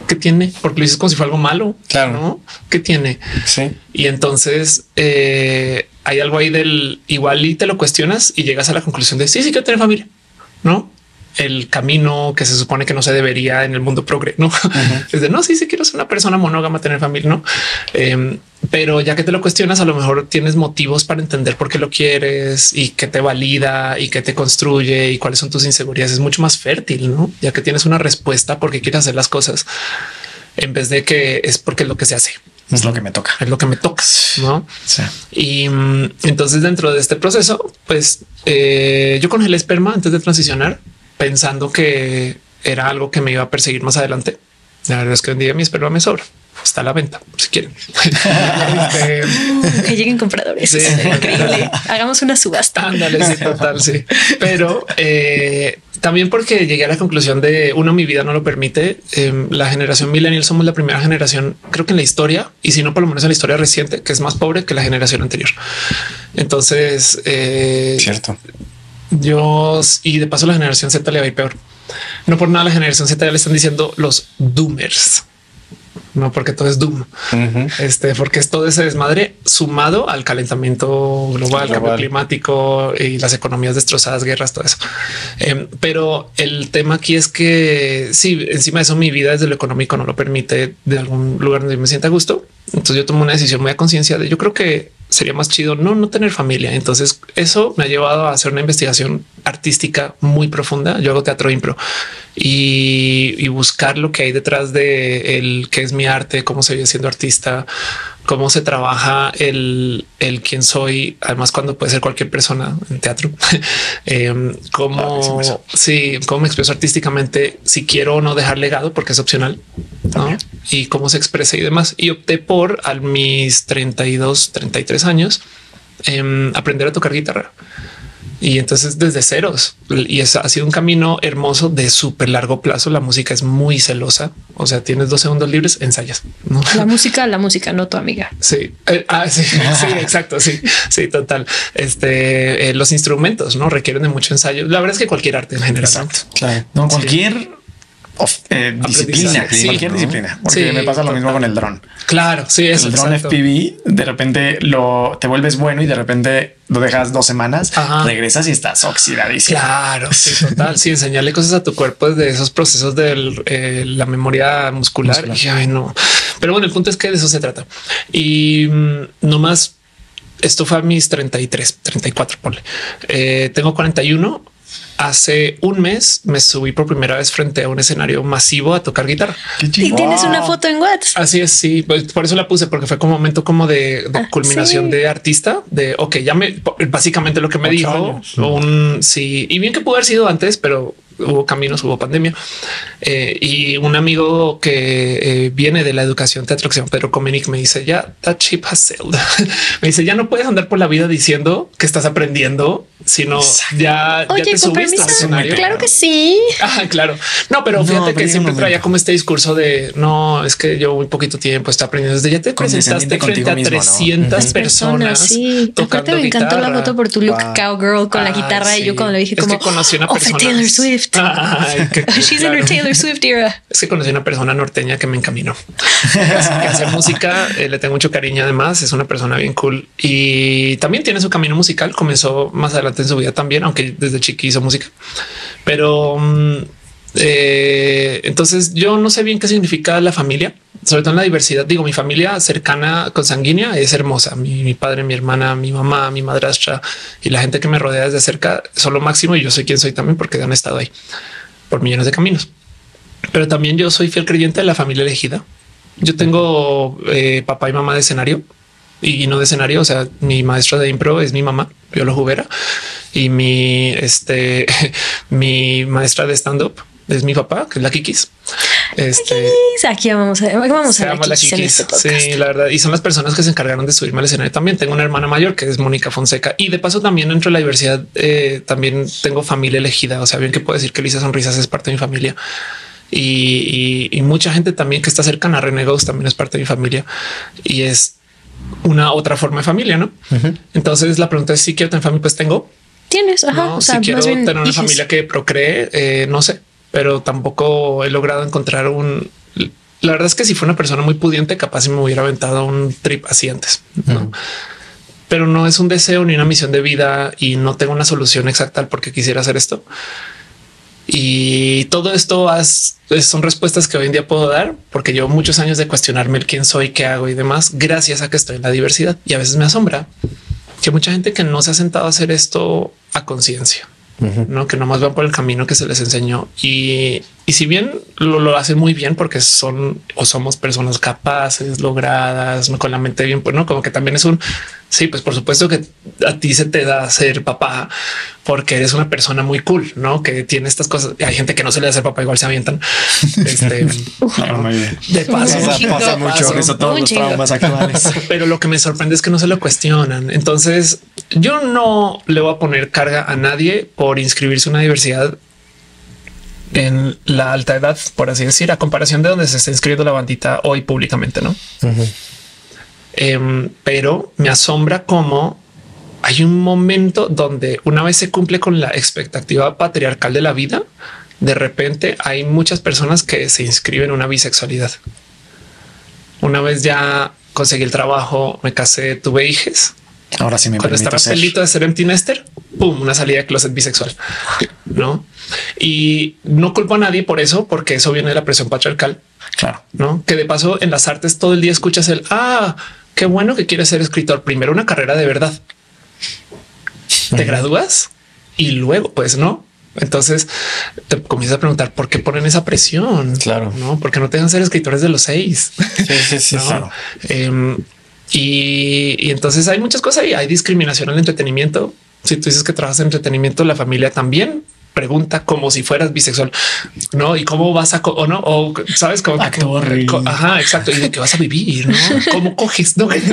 ¿Qué tiene? Porque lo dices como si fue algo malo. Claro. ¿No? ¿Qué tiene? Sí. Y entonces eh, hay algo ahí del igual y te lo cuestionas y llegas a la conclusión de sí, sí quiero tener familia, ¿no? El camino que se supone que no se debería en el mundo progre, no uh-huh. es de no, sí, sí quiero ser una persona monógama, tener familia, no. Eh, pero ya que te lo cuestionas, a lo mejor tienes motivos para entender por qué lo quieres y qué te valida y qué te construye y cuáles son tus inseguridades. Es mucho más fértil, no? Ya que tienes una respuesta por qué quieres hacer las cosas en vez de que es porque es lo que se hace. Es lo que me toca. Es lo que me toca, ¿no? Sí. Y um, entonces dentro de este proceso, pues eh, yo congelé esperma antes de transicionar, pensando que era algo que me iba a perseguir más adelante. La verdad es que un día mi esperma me sobra. Está a la venta, si quieren. este, que lleguen compradores. Sí, increíble. Hagamos una subasta. Ándale, sí, total, sí. Pero eh, también porque llegué a la conclusión de uno, mi vida no lo permite. Eh, la generación millennial somos la primera generación, creo que en la historia, y si no, por lo menos en la historia reciente, que es más pobre que la generación anterior. Entonces, eh, cierto. Yo y de paso la generación Z le va a ir peor. No por nada la generación Z ya le están diciendo los doomers. No porque todo es doom, uh-huh. este, porque es todo ese desmadre sumado al calentamiento global, global, cambio climático y las economías destrozadas, guerras, todo eso. Eh, pero el tema aquí es que sí, encima de eso, mi vida desde lo económico no lo permite de algún lugar donde me sienta a gusto. Entonces yo tomo una decisión muy a conciencia de yo creo que sería más chido no, no tener familia. Entonces eso me ha llevado a hacer una investigación artística muy profunda. Yo hago teatro impro y, y buscar lo que hay detrás de el qué es mi arte, cómo se vive siendo artista, cómo se trabaja el, el quién soy. Además, cuando puede ser cualquier persona en teatro, eh, cómo, oh, sí, cómo me expreso artísticamente, si quiero o no dejar legado, porque es opcional, ¿no? Y cómo se expresa y demás. Y opté por a mis treinta y dos, treinta y tres años eh, aprender a tocar guitarra. Y entonces desde ceros, y es, ha sido un camino hermoso de súper largo plazo. La música es muy celosa. O sea, tienes dos segundos libres, ensayas, ¿no? La música, la música, no tu amiga. Sí, eh, ah, sí, sí, exacto. Sí, sí, total. Este, eh, los instrumentos no requieren de mucho ensayo. La verdad es que cualquier arte en general. Exacto. Claro. No, cualquier sí. Of, eh, disciplina, sí, cualquier ¿no? disciplina, porque sí, me pasa lo mismo con el dron. Claro, sí, es el dron F P V. De repente lo te vuelves bueno y de repente lo dejas dos semanas, ajá. regresas y estás oxidadísimo. Claro, sí, total. Sí, enseñarle cosas a tu cuerpo desde esos procesos de eh, la memoria muscular. muscular. Y, ay, no. Pero bueno, el punto es que de eso se trata. Y mmm, no más. Esto fue a mis treinta y tres, treinta y cuatro. Ponle. Eh, tengo cuarenta y uno. Hace un mes me subí por primera vez frente a un escenario masivo a tocar guitarra. Y tienes una foto en WhatsApp. Así es. Sí, pues por eso la puse, porque fue como un momento como de, de ah, culminación sí. de artista, de ok, ya me básicamente lo que me Ocho dijo años. un sí. Y bien que pudo haber sido antes, pero hubo caminos, hubo pandemia. Eh, y un amigo que eh, viene de la educación teatro, que se llama Pedro Comenic, me dice ya that ship has sailed. Me dice ya no puedes andar por la vida diciendo que estás aprendiendo, sino ya, Oye, ya te subiste al escenario. Claro que sí. Ah, claro. No, pero fíjate no, pero que siempre traía como este discurso de no, es que yo muy poquito tiempo estoy aprendiendo. Desde ya te presentaste frente a mismo, trescientas ¿no? personas. Sí. Aparte me encantó guitarra. La foto por tu look wow. cowgirl con ah, la guitarra sí. y yo cuando le dije es como que conocí una oh, persona. Taylor Swift. Ay, que, She's claro. in her Taylor Swift era. Es que conocí a una persona norteña que me encaminó. Así que hacer música eh, le tengo mucho cariño. Además, es una persona bien cool y también tiene su camino musical. Comenzó más adelante en su vida también, aunque desde chiqui hizo música. Pero um, eh, entonces yo no sé bien qué significa la familia, sobre todo en la diversidad. Digo, mi familia cercana consanguínea es hermosa. Mi, mi padre, mi hermana, mi mamá, mi madrastra y la gente que me rodea desde cerca son lo máximo. Y yo soy quien soy también porque han estado ahí por millones de caminos. Pero también yo soy fiel creyente de la familia elegida. Yo tengo eh, papá y mamá de escenario y no de escenario. O sea, mi maestro de impro es mi mamá, Piolo Jubera, y mi, este, mi maestra de stand up es mi papá, que es la Kikis. Este, aquí vamos a, vamos a ver la Kikis. Este sí, la verdad. Y son las personas que se encargaron de subirme al escenario. También tengo una hermana mayor que es Mónica Fonseca. Y de paso también dentro de la diversidad eh, también tengo familia elegida. O sea, bien que puedo decir que Lisa Sonrisas es parte de mi familia. Y, y, y mucha gente también que está cercana a Renegados también es parte de mi familia. Y es una otra forma de familia, ¿no? Uh-huh. Entonces la pregunta es si quiero tener familia, pues tengo. Tienes, ajá. No, o si sea, quiero más bien tener una hijos. familia que procree, eh, no sé, pero tampoco he logrado encontrar un la verdad es que si fue una persona muy pudiente, capaz si me hubiera aventado un trip así antes, ¿no? Mm. Pero no es un deseo ni una misión de vida y no tengo una solución exacta al por qué quisiera hacer esto. Y todo esto has, son respuestas que hoy en día puedo dar porque llevo muchos años de cuestionarme el quién soy, qué hago y demás, gracias a que estoy en la diversidad. Y a veces me asombra que mucha gente que no se ha sentado a hacer esto a conciencia, uh-huh. no que nomás van por el camino que se les enseñó. Y, y si bien lo, lo hacen muy bien porque son o somos personas capaces, logradas, ¿no? Con la mente bien, pues no, como que también es un sí, pues por supuesto que a ti se te da ser papá porque eres una persona muy cool, no que tiene estas cosas. Hay gente que no se le da ser papá, igual se avientan. Este no, muy bien. De paso, pasa, pasa mucho. Eso todos los traumas actuales. Pero lo que me sorprende es que no se lo cuestionan. Entonces yo no le voy a poner carga a nadie por inscribirse en una diversidad en la alta edad, por así decir, a comparación de donde se está inscribiendo la bandita hoy públicamente, ¿no? Uh-huh. Eh, pero me asombra cómo hay un momento donde una vez se cumple con la expectativa patriarcal de la vida, de repente hay muchas personas que se inscriben en una bisexualidad. Una vez ya conseguí el trabajo, me casé, tuve hijos. Ahora sí me Cuando estaba ser. pelito de ser empty nester, pum, una salida de closet bisexual, ¿no? Y no culpo a nadie por eso, porque eso viene de la presión patriarcal. Claro. No, que de paso en las artes todo el día escuchas el ah, qué bueno que quieres ser escritor. Primero una carrera de verdad. Te uh-huh. gradúas y luego pues no. Entonces te comienzas a preguntar por qué ponen esa presión. Claro, no, porque no te dejan ser escritores de los seis. Sí, sí, sí. ¿no? Claro. Eh, y, y entonces hay muchas cosas y hay discriminación en el entretenimiento. Si tú dices que trabajas en entretenimiento, la familia también pregunta como si fueras bisexual, no? Y cómo vas a co- o no, o sabes cómo actor. Que, co- ajá, exacto. Y de qué vas a vivir, no? Cómo coges, no? ¿Sabes?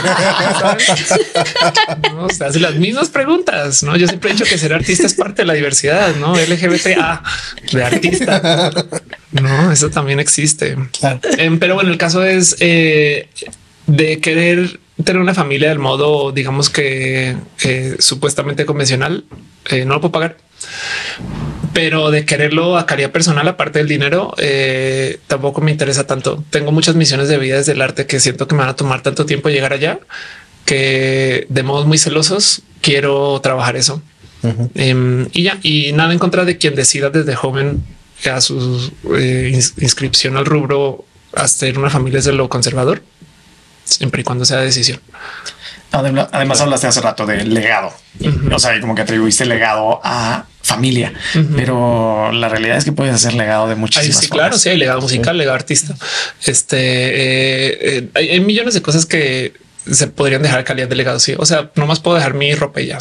No, o sea, hace las mismas preguntas. No, yo siempre he dicho que ser artista es parte de la diversidad, no L G B T A de artista. No, eso también existe. Claro. Eh, pero bueno, el caso es eh, de querer tener una familia del modo, digamos que eh, supuestamente convencional. Eh, no lo puedo pagar, pero de quererlo a calidad personal, aparte del dinero, eh, tampoco me interesa tanto. Tengo muchas misiones de vida desde el arte que siento que me van a tomar tanto tiempo llegar allá que de modos muy celosos quiero trabajar eso. Uh-huh. Eh, y ya, y nada en contra de quien decida desde joven a su eh, ins- inscripción al rubro hacer una familia desde lo conservador, siempre y cuando sea decisión. Además, además hablaste hace rato de legado, uh-huh. o sea, como que atribuiste legado a familia, uh-huh. pero la realidad es que puedes hacer legado de muchísimas sí, formas. Claro, sí, hay legado musical, sí. legado artista. Este eh, eh, hay, hay millones de cosas que se podrían dejar calidad de legado. Sí, o sea, nomás puedo dejar mi ropa y ya.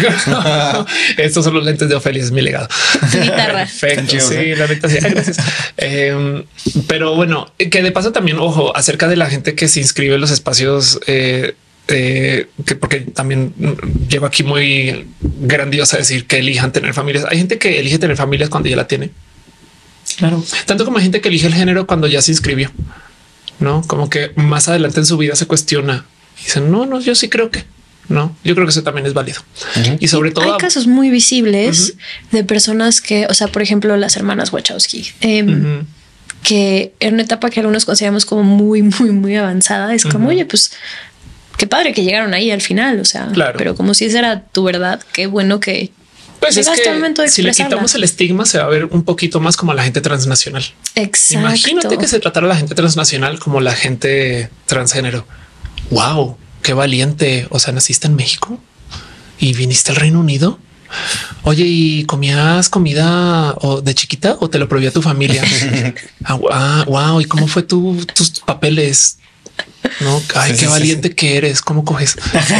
Estos son los lentes de Ofelia, es mi legado. Tu guitarra. Perfecto. Sí, ¿eh? La neta, sí. Ay, gracias. eh, pero bueno, que de paso también, ojo, acerca de la gente que se inscribe en los espacios. Eh, Eh, que porque también llego aquí muy grandiosa a decir que elijan tener familias. Hay gente que elige tener familias cuando ya la tiene. Claro. Tanto como hay gente que elige el género cuando ya se inscribió, no como que más adelante en su vida se cuestiona y dicen no, no, yo sí creo que no. Yo creo que eso también es válido. Uh-huh. Y sobre todo hay casos muy visibles uh-huh. de personas que, o sea, por ejemplo, las hermanas Wachowski, eh, uh-huh. que en una etapa que algunos consideramos como muy, muy, muy avanzada, es como, uh-huh. oye, pues qué padre que llegaron ahí al final, o sea, claro. pero como si esa era tu verdad, qué bueno que pues es que momento de si le quitamos el estigma se va a ver un poquito más como la gente transnacional. Exacto. Imagínate que se tratara la gente transnacional como la gente transgénero. Wow, qué valiente. O sea, naciste en México y viniste al Reino Unido. Oye, ¿y comías comida o de chiquita o te lo prohibía tu familia? ah, wow. ¿Y cómo fue tu, tus papeles? No, ay, sí, qué sí, valiente sí. que eres. ¿Cómo coges?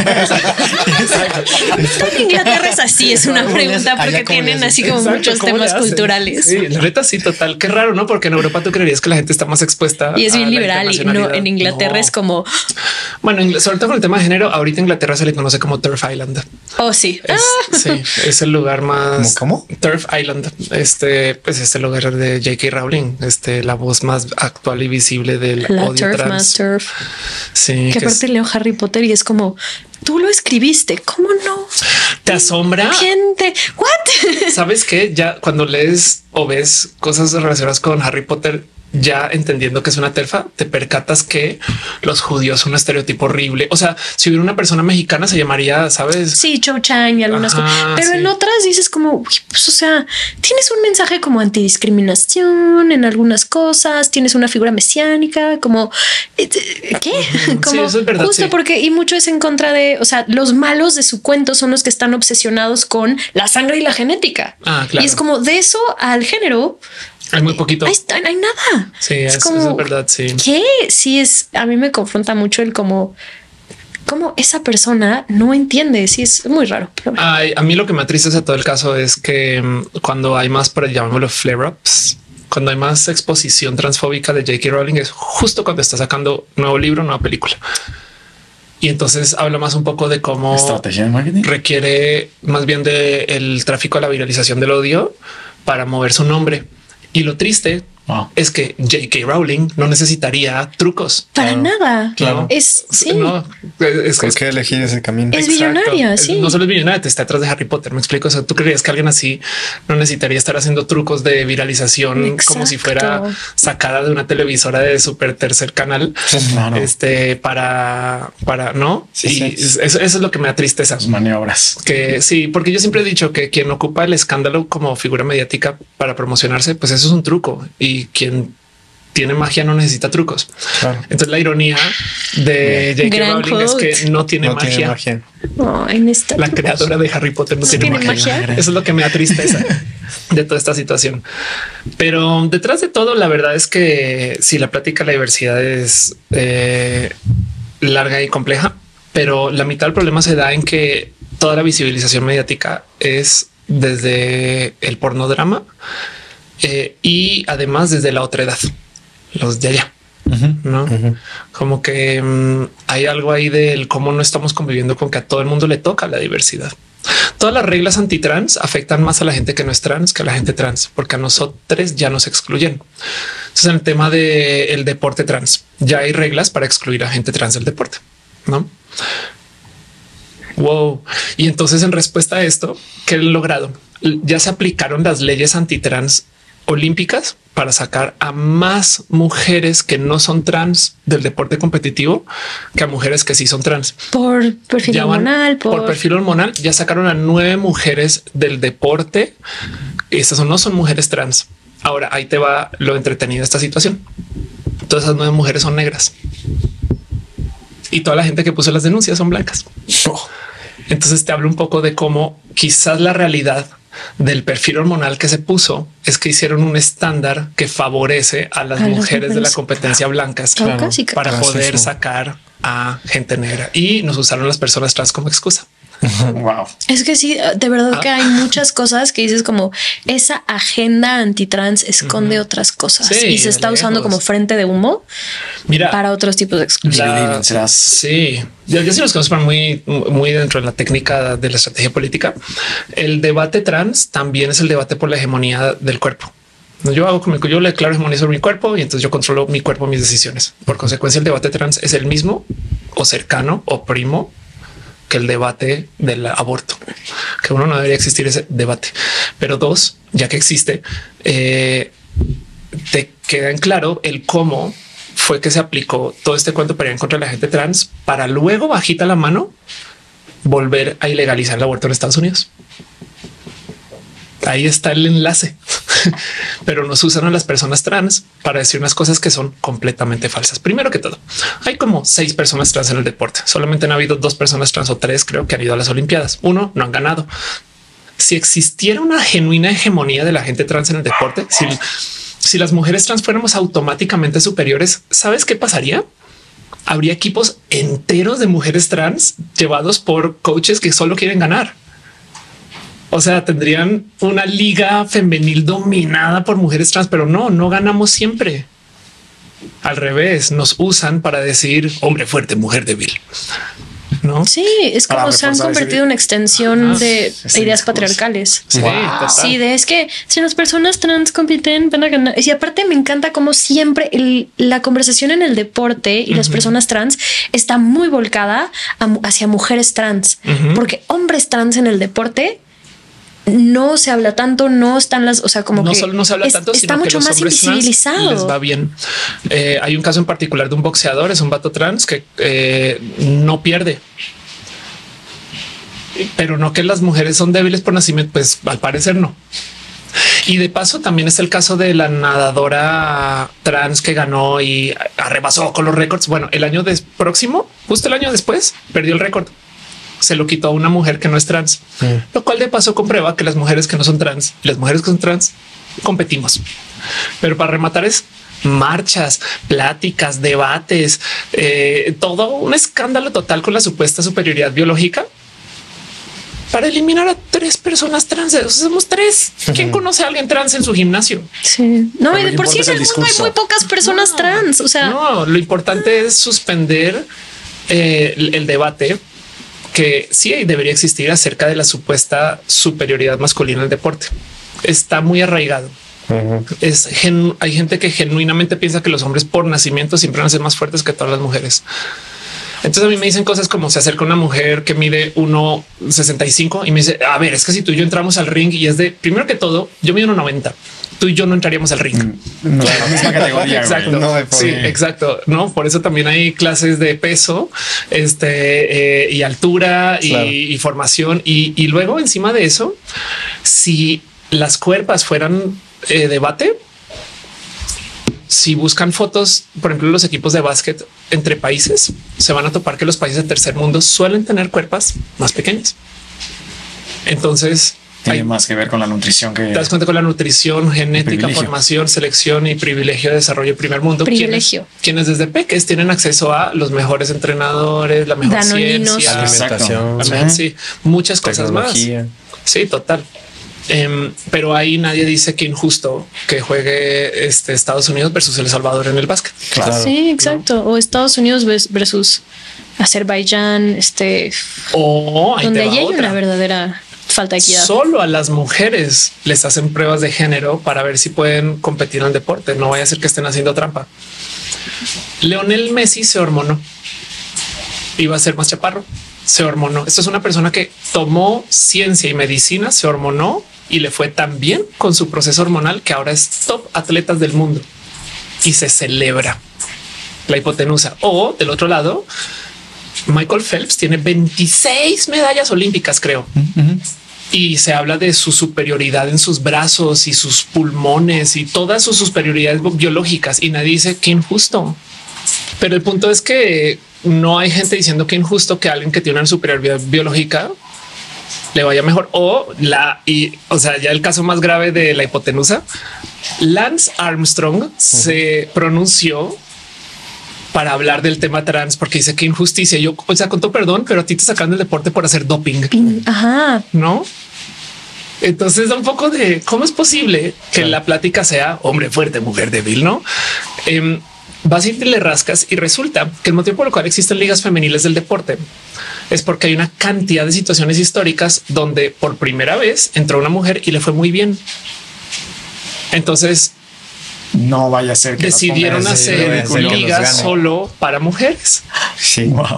En Inglaterra es así, es una pregunta porque tienen así como Exacto, muchos temas culturales. Sí, la neta sí, total. Qué raro, ¿no? Porque en Europa tú creerías que la gente está más expuesta. Y es bien liberal y no en Inglaterra no. es como bueno, sobre todo con el tema de género. Ahorita Inglaterra se le conoce como Turf Island. Oh, sí. Es, ah. Sí, es el lugar más. ¿Cómo? Turf Island. Este pues es el lugar de J K Rowling, este la voz más actual y visible del la odio turf trans. Más turf. Sí, que aparte es... leo Harry Potter y es como Tú lo escribiste. ¿Cómo no? ¿Te asombra? Gente, what? ¿Sabes qué? Ya cuando lees o ves cosas relacionadas con Harry Potter, ya entendiendo que es una telfa, te percatas que los judíos son un estereotipo horrible. O sea, si hubiera una persona mexicana se llamaría, ¿sabes? Sí, Cho Chang y algunas Ajá, cosas. Pero sí. en otras dices como, uy, pues, o sea, tienes un mensaje como antidiscriminación en algunas cosas, tienes una figura mesiánica, como, ¿qué? Como, sí, eso es verdad, justo sí. porque, y mucho es en contra de, o sea, los malos de su cuento son los que están obsesionados con la sangre y la genética. Ah, claro. Y es como de eso al género. Hay muy poquito. Ahí está, no hay nada. Sí, es, como, eso es verdad. Sí. ¿Qué? Sí, es, a mí me confronta mucho el como, como esa persona no entiende. Sí, es muy raro. Pero bueno. Ay, a mí lo que me atristece todo el caso es que mm, cuando hay más, por llamémoslo flare-ups, cuando hay más exposición transfóbica de J K Rowling es justo cuando está sacando nuevo libro, nueva película. Y entonces habla más un poco de cómo estrategia de marketing requiere más bien de el tráfico a la viralización del odio para mover su nombre. Y lo triste wow. es que J K Rowling no necesitaría trucos. Para Claro. nada. Claro. Es sí. No, es ¿Por es- qué elegir ese camino? Es Exacto. billonaria, Es- sí. No solo es billonaria, te está detrás de Harry Potter. Me explico. O sea, tú creerías que alguien así no necesitaría estar haciendo trucos de viralización como si fuera Exacto. sacada de una televisora de super tercer canal. Claro. Este para, para no. Sí, y sí. Eso, eso es lo que me da tristeza. Sus maniobras. Que sí, porque yo siempre he dicho que quien ocupa el escándalo como figura mediática para promocionarse, pues eso es un truco y quien tiene magia no necesita trucos. Claro. Entonces la ironía de J K Gran Rowling es quote. que no tiene No magia. tiene magia. Oh, en esta La creadora de Harry Potter no, ¿No tiene, tiene magia. magia? Eso es lo que me da tristeza de toda esta situación. Pero detrás de todo, la verdad es que si la plática de la diversidad es eh, larga y compleja, pero la mitad del problema se da en que toda la visibilización mediática es desde el pornodrama eh, y además desde la otra edad, los de allá. No, como que um, hay algo ahí del cómo no estamos conviviendo con que a todo el mundo le toca la diversidad. Todas las reglas antitrans afectan más a la gente que no es trans que a la gente trans, porque a nosotros ya nos excluyen. Entonces, en el tema del deporte trans, ya hay reglas para excluir a gente trans del deporte, no? Wow. Y entonces, en respuesta a esto, ¿qué han logrado? Ya se aplicaron las leyes antitrans olímpicas para sacar a más mujeres que no son trans del deporte competitivo que a mujeres que sí son trans. por perfil Ya van- hormonal, por, por perfil hormonal, ya sacaron a nueve mujeres del deporte. Estas no son mujeres trans. Ahora ahí te va lo entretenido de esta situación. Todas esas nueve mujeres son negras y toda la gente que puso las denuncias son blancas. Entonces te hablo un poco de cómo quizás la realidad del perfil hormonal que se puso es que hicieron un estándar que favorece a las A las mujeres de la mujeres competencia blancas caucásicas. para poder Racismo. sacar a gente negra y nos usaron las personas trans como excusa. Wow. Es que sí, de verdad Ah. que hay muchas cosas que dices como esa agenda antitrans esconde otras cosas Sí, y se de está usando lejos. como frente de humo Mira, para otros tipos de exclusión. La- Viven, serás- sí, ya, ya sí nos conocemos muy, muy dentro de la técnica de la estrategia política. El debate trans también es el debate por la hegemonía del cuerpo. Yo hago como yo le declaro hegemonía sobre mi cuerpo y entonces yo controlo mi cuerpo, mis decisiones. Por consecuencia, el debate trans es el mismo o cercano o primo que el debate del aborto, que uno no debería existir ese debate, pero dos, ya que existe, eh, te queda en claro el cómo fue que se aplicó todo este cuento para ir en contra de la gente trans para luego bajita la mano volver a ilegalizar el aborto en Estados Unidos. Ahí está el enlace, pero nos usan a las personas trans para decir unas cosas que son completamente falsas. Primero que todo, hay como seis personas trans en el deporte. Solamente han habido dos personas trans o tres, creo que han ido a las Olimpiadas. Uno no han ganado. Si existiera una genuina hegemonía de la gente trans en el deporte, si, si las mujeres trans fuéramos automáticamente superiores, ¿sabes qué pasaría? Habría equipos enteros de mujeres trans llevados por coaches que solo quieren ganar. O sea, tendrían una liga femenil dominada por mujeres trans, pero no, no ganamos siempre. Al revés, nos usan para decir hombre fuerte, mujer débil. ¿no? Sí, es como se han convertido en una extensión Ajá, de ideas patriarcales. Sí, wow. sí, de es que si las personas trans compiten van a ganar. Y aparte me encanta como siempre el, la conversación en el deporte y uh-huh. las personas trans está muy volcada a, hacia mujeres trans, uh-huh. porque hombres trans en el deporte no se habla tanto, no están las, o sea, como no que solo no se habla es, tanto, está sino mucho que los más hombres invisibilizado. Trans les va bien. Eh, hay un caso en particular de un boxeador, es un vato trans que eh, no pierde. Pero no que las mujeres son débiles por nacimiento, pues al parecer no. Y de paso también está el caso de la nadadora trans que ganó y arrebasó con los récords. Bueno, el año des- próximo, justo el año después, perdió el récord. Se lo quitó a una mujer que no es trans, sí. Lo cual de paso comprueba que las mujeres que no son trans y las mujeres que son trans competimos. Pero para rematar es marchas, pláticas, debates, eh, todo un escándalo total con la supuesta superioridad biológica para eliminar a tres personas trans. O sea, somos tres. ¿Quién conoce a alguien trans en su gimnasio? Sí, no, y de por sí en el mundo hay muy pocas personas no, trans. O sea, no, lo importante es suspender eh, el, el debate que sí debería existir acerca de la supuesta superioridad masculina al deporte. Está muy arraigado. Uh-huh. Es genu- hay gente que genuinamente piensa que los hombres por nacimiento siempre van a ser más fuertes que todas las mujeres. Entonces a mí me dicen cosas como se acerca una mujer que mide uno sesenta y cinco y me dice, a ver, es que si tú y yo entramos al ring y es de, primero que todo, yo mido uno noventa. Tú y yo no entraríamos al ring. No, la misma categoría. Exacto. No, sí, exacto. No, por eso también hay clases de peso, este eh, y altura y, claro. y formación. Y, y luego encima de eso, si las cuerpas fueran eh, debate, si buscan fotos, por ejemplo, los equipos de básquet entre países, se van a topar que los países del tercer mundo suelen tener cuerpas más pequeñas. Entonces, tiene hay, más que ver con la nutrición que te das cuenta con la nutrición, genética, formación, selección y privilegio de desarrollo de primer mundo. Privilegio. Quienes, quienes desde peques tienen acceso a los mejores entrenadores, la mejor Danoninos. ciencia, alimentación, Exacto. sí, sí, muchas cosas más. Sí, total. Um, pero ahí nadie dice que injusto que juegue este Estados Unidos versus El Salvador en el básquet. Claro. Sí, exacto. ¿No? O Estados Unidos versus Azerbaiyán, este o donde ahí hay una verdadera falta de equidad. Solo a las mujeres les hacen pruebas de género para ver si pueden competir en el deporte. No vaya a ser que estén haciendo trampa. Lionel Messi se hormonó. Iba a ser más chaparro. Se hormonó. Esto es una persona que tomó ciencia y medicina, se hormonó y le fue tan bien con su proceso hormonal que ahora es top atletas del mundo y se celebra la hipotenusa. O del otro lado, Michael Phelps tiene veintiséis medallas olímpicas, creo. Uh-huh. Y se habla de su superioridad en sus brazos y sus pulmones y todas sus superioridades biológicas. Y nadie dice qué injusto. Pero el punto es que no hay gente diciendo que injusto que alguien que tiene una superioridad biológica le vaya mejor. O la y o sea, ya el caso más grave de la hipotenusa, Lance Armstrong uh-huh. se pronunció para hablar del tema trans porque dice que injusticia. Yo, o sea, con todo perdón, pero a ti te sacan del deporte por hacer doping. Ajá. No. Entonces da un poco de cómo es posible que claro. la plática sea hombre fuerte, mujer débil, no? Eh, vas y te le rascas y resulta que el motivo por el cual existen ligas femeniles del deporte es porque hay una cantidad de situaciones históricas donde por primera vez entró una mujer y le fue muy bien. Entonces, no vaya a ser que decidieron hacer ligas solo para mujeres. Sí. Wow.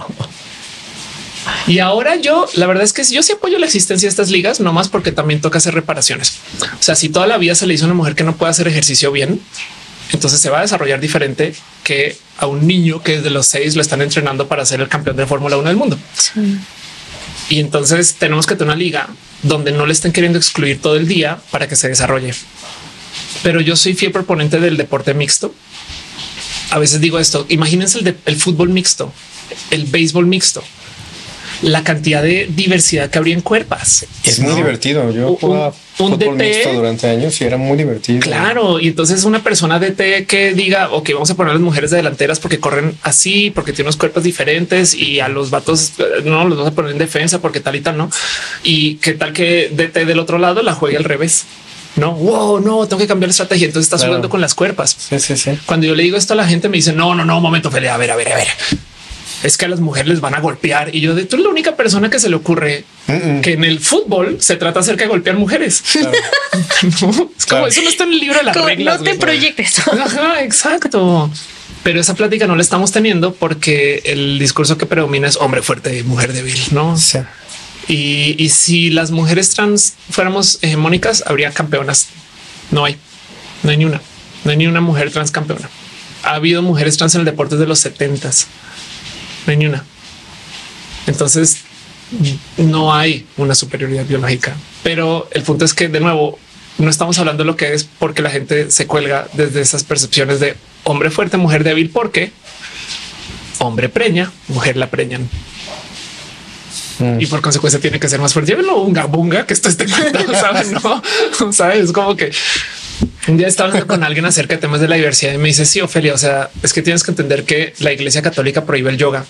Y ahora yo, la verdad es que yo sí apoyo la existencia de estas ligas, no más porque también toca hacer reparaciones. O sea, si toda la vida se le hizo a una mujer que no puede hacer ejercicio bien, entonces se va a desarrollar diferente que a un niño que desde los seis lo están entrenando para ser el campeón de Fórmula uno del mundo. Sí. Y entonces tenemos que tener una liga donde no le estén queriendo excluir todo el día para que se desarrolle. Pero yo soy fiel proponente del deporte mixto. A veces digo esto, imagínense el, de, el fútbol mixto, el béisbol mixto, la cantidad de diversidad que habría en cuerpas. Es muy ¿no? divertido. Yo jugaba un, un fútbol D T mixto durante años y era muy divertido. Claro. Y entonces una persona D T que diga, ok, vamos a poner a las mujeres de delanteras porque corren así, porque tienen unos cuerpos diferentes y a los vatos no los vamos a poner en defensa porque tal y tal, no? Y qué tal que D T del otro lado la juegue al revés. No, wow, no, tengo que cambiar la estrategia. Entonces estás claro. jugando con las cuerpas. Sí, sí, sí. Cuando yo le digo esto a la gente me dice no, no, no, un momento, Feli, a ver, a ver, a ver. es que a las mujeres les van a golpear. Y yo de tú eres la única persona que se le ocurre Mm-mm. que en el fútbol se trata acerca de golpear mujeres. Claro. No, es como claro. Eso no está en el libro de las como reglas. No te güey. proyectes. Ajá, exacto. Pero esa plática no la estamos teniendo porque el discurso que predomina es hombre fuerte y mujer débil, ¿no? Sí. Y, y si las mujeres trans fuéramos hegemónicas, habría campeonas. No hay, no hay ni una, no hay ni una mujer trans campeona. Ha habido mujeres trans en el deporte de los setentas. No hay ni una. Entonces no hay una superioridad biológica, pero el punto es que de nuevo no estamos hablando de lo que es porque la gente se cuelga desde esas percepciones de hombre fuerte, mujer débil, porque hombre preña, mujer la preñan. Mm. Y por consecuencia tiene que ser más fuerte. Llévenlo unga bunga que esto esté cuento, ¿sabes? No, ¿sabes? Es como que un día estaba hablando con alguien acerca de temas de la diversidad y me dice, sí, Ofelia, o sea, es que tienes que entender que la Iglesia Católica prohíbe el yoga.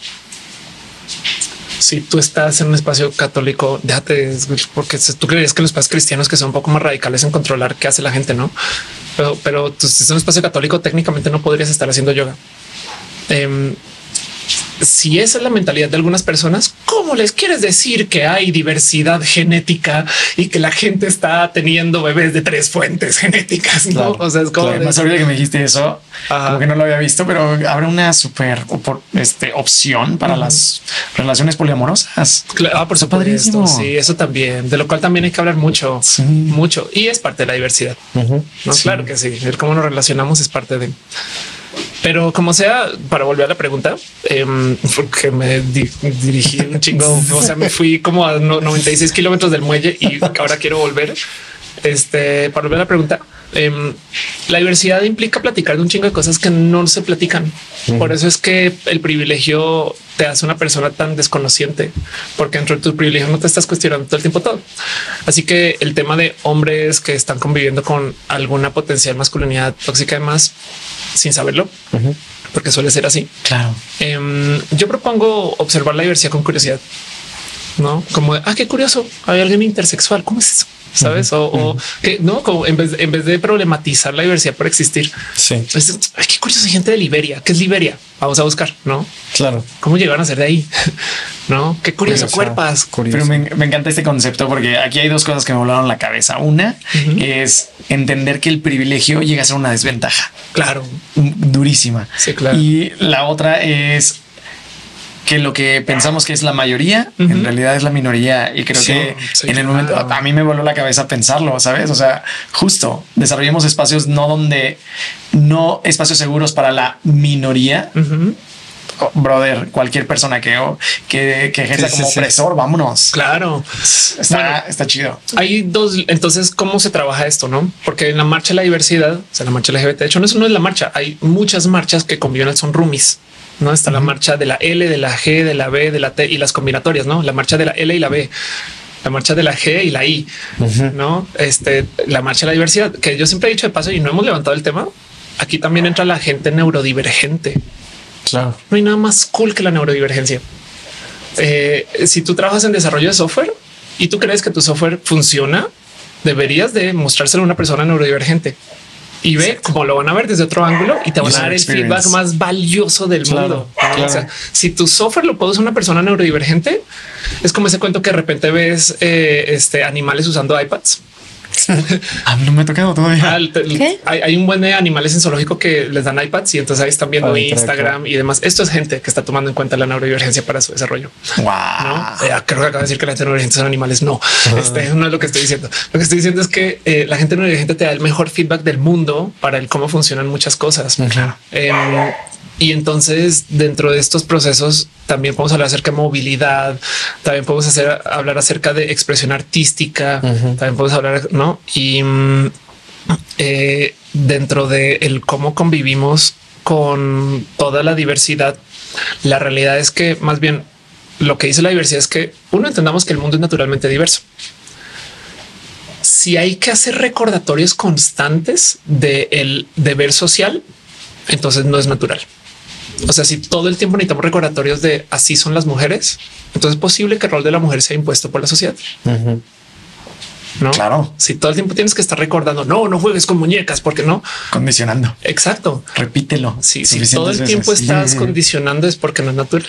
Si tú estás en un espacio católico, déjate, porque tú creerías que los espacios cristianos que son un poco más radicales en controlar qué hace la gente, no? Pero, pero tú, si es un espacio católico, técnicamente no podrías estar haciendo yoga. Eh, si esa es la mentalidad de algunas personas, ¿cómo les quieres decir que hay diversidad genética y que la gente está teniendo bebés de tres fuentes genéticas? ¿No? Claro, o sea, es como claro. de... Más ahorita que me dijiste eso, Ajá. como que no lo había visto, pero habrá una súper este, opción para uh-huh. las relaciones poliamorosas. Claro, ah, por supuesto. Padrísimo. Sí, eso también, de lo cual también hay que hablar mucho, sí. mucho. Y es parte de la diversidad. Uh-huh. ¿No? Sí. Claro que sí. El cómo nos relacionamos es parte de... Pero como sea, para volver a la pregunta, eh, porque me di dirigí un chingo, o sea, me fui como a noventa y seis kilómetros del muelle y ahora quiero volver. Este, para volver a la pregunta, eh, la diversidad implica platicar de un chingo de cosas que no se platican. Uh-huh. Por eso es que el privilegio te hace una persona tan desconociente, porque dentro de tu privilegio no te estás cuestionando todo el tiempo todo. Así que el tema de hombres que están conviviendo con alguna potencial masculinidad tóxica, además, sin saberlo, uh-huh. porque suele ser así. Claro. Eh, yo propongo observar la diversidad con curiosidad, no como de, ah, qué curioso. Hay alguien intersexual. ¿Cómo es eso? ¿Sabes? Uh-huh. O, o que no, como en vez, en vez de problematizar la diversidad por existir. Sí. Pues, ay, qué curioso. Hay gente de Liberia. ¿Qué es Liberia? Vamos a buscar, ¿no? Claro. ¿Cómo llegaron a ser de ahí? No, qué curioso, curioso cuerpas. Curioso. Pero me, me encanta este concepto porque aquí hay dos cosas que me volaron la cabeza. Una uh-huh. es entender que el privilegio llega a ser una desventaja. Claro. Durísima. Sí, claro. Y la otra es que lo que pensamos que es la mayoría, uh-huh. en realidad es la minoría. Y creo sí, que sí, en el momento claro. a mí me voló la cabeza pensarlo, ¿sabes? O sea, justo desarrollemos espacios no donde no espacios seguros para la minoría. Uh-huh. Oh, brother, cualquier persona que, que, que ejerza sí, como sí, opresor, sí. vámonos. Claro. Está, bueno, está chido. Hay dos. Entonces, ¿cómo se trabaja esto? No, porque en la marcha de la diversidad, o sea, la marcha L G B T, de hecho, no es, no es la marcha. Hay muchas marchas que conviven, son roomies. No está uh-huh. la marcha de la L, de la G, de la B, de la T y las combinatorias, no la marcha de la L y la B, la marcha de la G y la I, uh-huh. no este, la marcha de la diversidad, que yo siempre he dicho de paso y no hemos levantado el tema. Aquí también entra la gente neurodivergente. Claro, no hay nada más cool que la neurodivergencia. Eh, si tú trabajas en desarrollo de software y tú crees que tu software funciona, deberías de mostrárselo a una persona neurodivergente. Y ve Exacto. cómo lo van a ver desde otro ángulo y te van a dar el feedback más valioso del claro, mundo. Claro. O sea, si tu software lo puede usar una persona neurodivergente, es como ese cuento que de repente ves eh, este, animales usando iPads. Ah, no me ha tocado todavía. Ah, hay, hay un buen de animales en zoológico que les dan iPads y entonces ahí están viendo ah, Instagram y demás. Esto es gente que está tomando en cuenta la neurodivergencia para su desarrollo. Wow. ¿No? Eh, creo que acabo de decir que la gente neurodivergente son animales. No, uh-huh. este no es lo que estoy diciendo. Lo que estoy diciendo es que eh, la gente neurodivergente te da el mejor feedback del mundo para el cómo funcionan muchas cosas. Claro. Eh, Y entonces dentro de estos procesos también podemos hablar acerca de movilidad, también podemos hacer hablar acerca de expresión artística, uh-huh. también podemos hablar, ¿no? Y eh, dentro de el cómo convivimos con toda la diversidad, la realidad es que más bien lo que dice la diversidad es que uno, entendamos que el mundo es naturalmente diverso. Si hay que hacer recordatorios constantes del deber social, entonces no es natural. O sea, si todo el tiempo necesitamos recordatorios de así son las mujeres, entonces es posible que el rol de la mujer sea impuesto por la sociedad. Uh-huh. No, claro. Si todo el tiempo tienes que estar recordando, no, no juegues con muñecas, porque no condicionando. Exacto. Repítelo. Sí, si todo el tiempo veces. estás sí. condicionando es porque no es natural.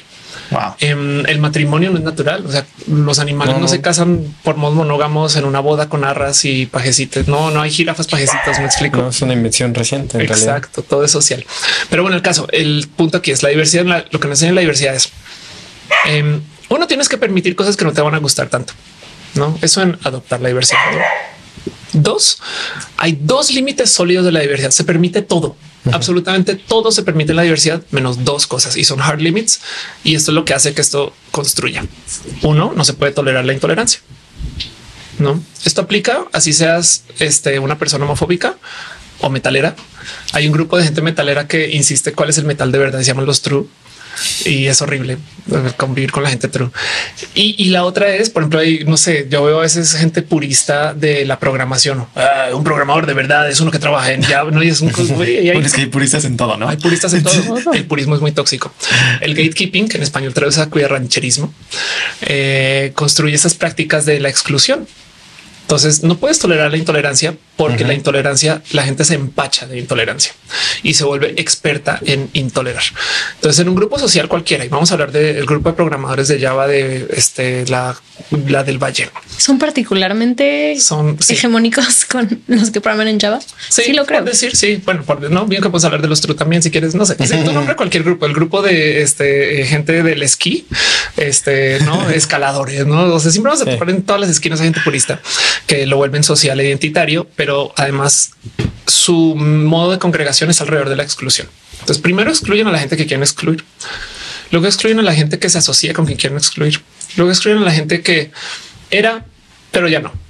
Wow. Eh, el matrimonio no es natural. O sea, los animales no, no, no se casan por modos monógamos en una boda con arras y pajecitos. No, no hay jirafas pajecitos. Me explico. No, es una invención reciente. En Exacto. realidad. Todo es social. Pero bueno, el caso, el punto aquí es la diversidad. La, lo que nos enseña la diversidad es eh, uno, tienes que permitir cosas que no te van a gustar tanto. No, eso en adoptar la diversidad. Dos, hay dos límites sólidos de la diversidad. Se permite todo. Uh-huh. Absolutamente todo se permite en la diversidad, menos dos cosas, y son hard limits. Y esto es lo que hace que esto construya. Uno, no se puede tolerar la intolerancia. No, esto aplica así seas este, una persona homofóbica o metalera. Hay un grupo de gente metalera que insiste cuál es el metal de verdad. Se llaman los true. Y es horrible convivir con la gente true. Y, y la otra es, por ejemplo, hay, no sé, yo veo a veces gente purista de la programación. Uh, un programador de verdad es uno que trabaja en Java. No, y es un güey, y hay, es que hay puristas en todo, ¿no? Hay puristas en todo. El purismo es muy tóxico. El gatekeeping, que en español traduce a cuidarrancherismo, eh, construye esas prácticas de la exclusión. Entonces no puedes tolerar la intolerancia porque uh-huh. la intolerancia, la gente se empacha de intolerancia y se vuelve experta en intolerar. Entonces en un grupo social cualquiera, y vamos a hablar del grupo de programadores de Java de este, la, la del Valle. Son particularmente son sí. hegemónicos con los que programan en Java. Sí, sí lo creo. Por decir, sí, bueno, por, no bien que puedes hablar de los true también si quieres, no sé, si tu nombre cualquier grupo, el grupo de este gente del esquí, este no escaladores, no, o sea, siempre vamos a poner en todas las esquinas a gente purista que lo vuelven social e identitario, pero además su modo de congregación es alrededor de la exclusión. Entonces primero excluyen a la gente que quieren excluir, luego excluyen a la gente que se asocia con quien quieren excluir, luego excluyen a la gente que era, pero ya no.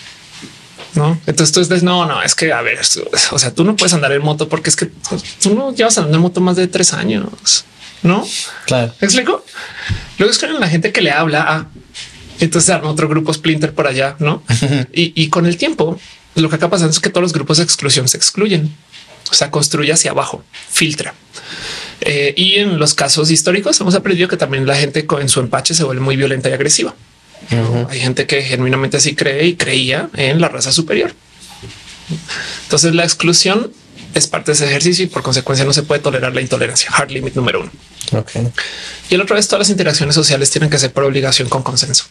No, entonces tú dices, no, no, es que a ver, o sea, tú no puedes andar en moto porque es que tú no llevas andando en moto más de tres años, no? Claro. ¿Me explico? Luego excluyen a la gente que le habla a. Entonces arma otro grupo Splinter por allá, ¿no? y, y con el tiempo, lo que acaba pasando es que todos los grupos de exclusión se excluyen. O sea, construye hacia abajo, filtra. Eh, y en los casos históricos hemos aprendido que también la gente en su empache se vuelve muy violenta y agresiva. Uh-huh. Hay gente que genuinamente así cree y creía en la raza superior. Entonces la exclusión es parte de ese ejercicio y por consecuencia no se puede tolerar la intolerancia. Hard limit número uno. Okay. Y el otro es todas las interacciones sociales tienen que ser por obligación con consenso.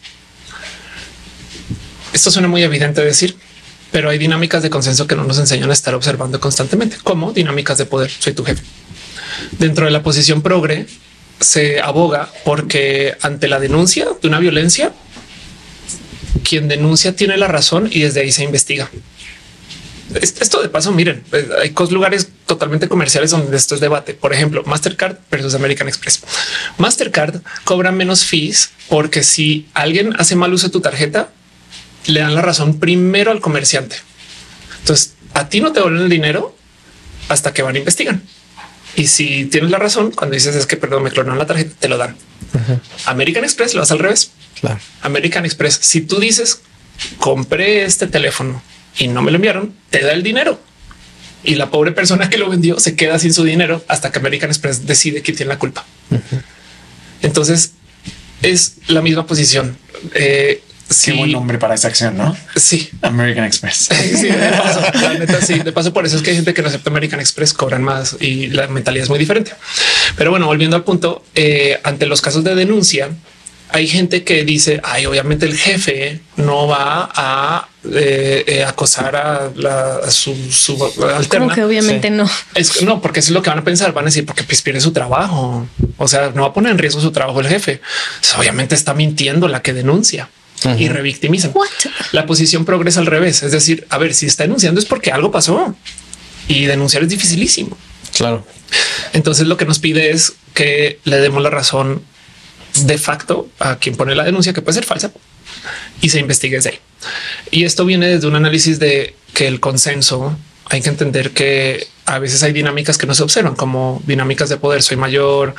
Esto suena muy evidente decir, pero hay dinámicas de consenso que no nos enseñan a estar observando constantemente, como dinámicas de poder. Soy tu jefe. Dentro de la posición progre se aboga porque ante la denuncia de una violencia, quien denuncia tiene la razón y desde ahí se investiga. Esto de paso, miren, hay lugares totalmente comerciales donde esto es debate. Por ejemplo, Mastercard versus American Express. Mastercard cobra menos fees porque si alguien hace mal uso de tu tarjeta, le dan la razón primero al comerciante. Entonces a ti no te devuelven el dinero hasta que van a investigar. Y si tienes la razón, cuando dices es que perdón, me clonaron la tarjeta, te lo dan. Uh-huh. American Express lo vas al revés. Claro. American Express, si tú dices compré este teléfono y no me lo enviaron, te da el dinero y la pobre persona que lo vendió se queda sin su dinero hasta que American Express decide quién tiene la culpa. Uh-huh. Entonces es la misma posición. Eh, Sí, qué buen nombre para esa acción, ¿no? Sí, American Express. Sí, de paso, la neta, sí, de paso, por eso es que hay gente que no acepta American Express, cobran más y la mentalidad es muy diferente. Pero bueno, volviendo al punto, eh, ante los casos de denuncia, hay gente que dice, ay, obviamente el jefe no va a eh, eh, acosar a, la, a su, su alterna. Como que obviamente sí. no. Es no, porque eso es lo que van a pensar. Van a decir porque pues pierde su trabajo. O sea, no va a poner en riesgo su trabajo el jefe. Entonces, obviamente está mintiendo la que denuncia. Uh-huh. Y revictimizan. What? La posición progresa al revés. Es decir, a ver, si está denunciando es porque algo pasó y denunciar es dificilísimo. Claro. Entonces lo que nos pide es que le demos la razón de facto a quien pone la denuncia, que puede ser falsa, y se investigue desde ahí. Y esto viene desde un análisis de que el consenso, hay que entender que a veces hay dinámicas que no se observan como dinámicas de poder. Soy mayor,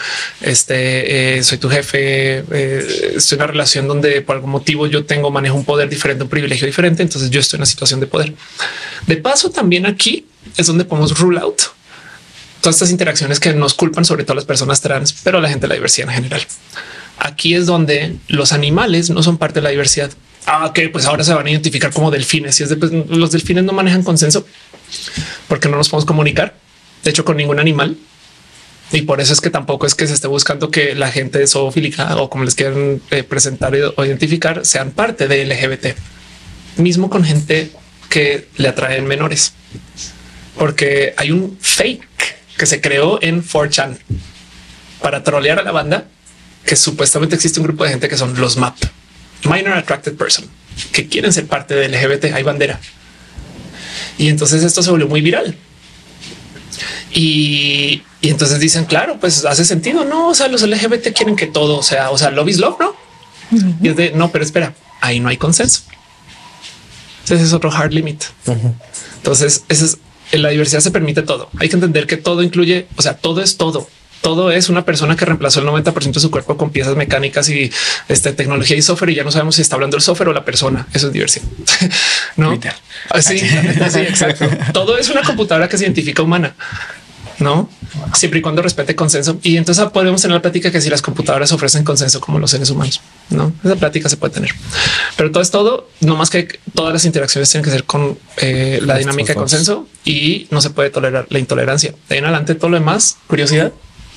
este, eh, soy tu jefe, eh, estoy en una relación donde por algún motivo yo tengo, manejo un poder diferente, un privilegio diferente. Entonces yo estoy en una situación de poder. De paso, también aquí es donde podemos rule out todas estas interacciones que nos culpan, sobre todo las personas trans, pero a la gente de la diversidad en general. Aquí es donde los animales no son parte de la diversidad. Ah, que pues ahora se van a identificar como delfines. Y es de, pues, los delfines no manejan consenso porque no nos podemos comunicar, de hecho, con ningún animal. Y por eso es que tampoco es que se esté buscando que la gente zoofílica o como les quieran eh, presentar o identificar sean parte de L G B T, mismo con gente que le atraen menores, porque hay un fake que se creó en cuatro chan para trolear a la banda, que supuestamente existe un grupo de gente que son los M A P, Minor Attracted Person, que quieren ser parte de L G B T. Hay bandera. Y entonces esto se volvió muy viral. Y, y entonces dicen, claro, pues hace sentido. No, o sea, los L G B T quieren que todo sea, o sea, love is love, no? Uh-huh. Y es de no, pero espera, ahí no hay consenso. Ese es otro hard limit. Uh-huh. Entonces, ese es, en la diversidad se permite todo. Hay que entender que todo incluye, o sea, todo es todo. Todo es una persona que reemplazó el noventa por ciento de su cuerpo con piezas mecánicas y este, tecnología y software, y ya no sabemos si está hablando el software o la persona. Eso es diversidad. No, así, así, exacto. Todo es una computadora que se identifica humana, no siempre y cuando respete consenso. Y entonces podemos tener la plática que si las computadoras ofrecen consenso como los seres humanos, no, esa plática se puede tener, pero todo es todo, no más que todas las interacciones tienen que ser con eh, la dinámica de consenso y no se puede tolerar la intolerancia. De ahí en adelante, todo lo demás, curiosidad.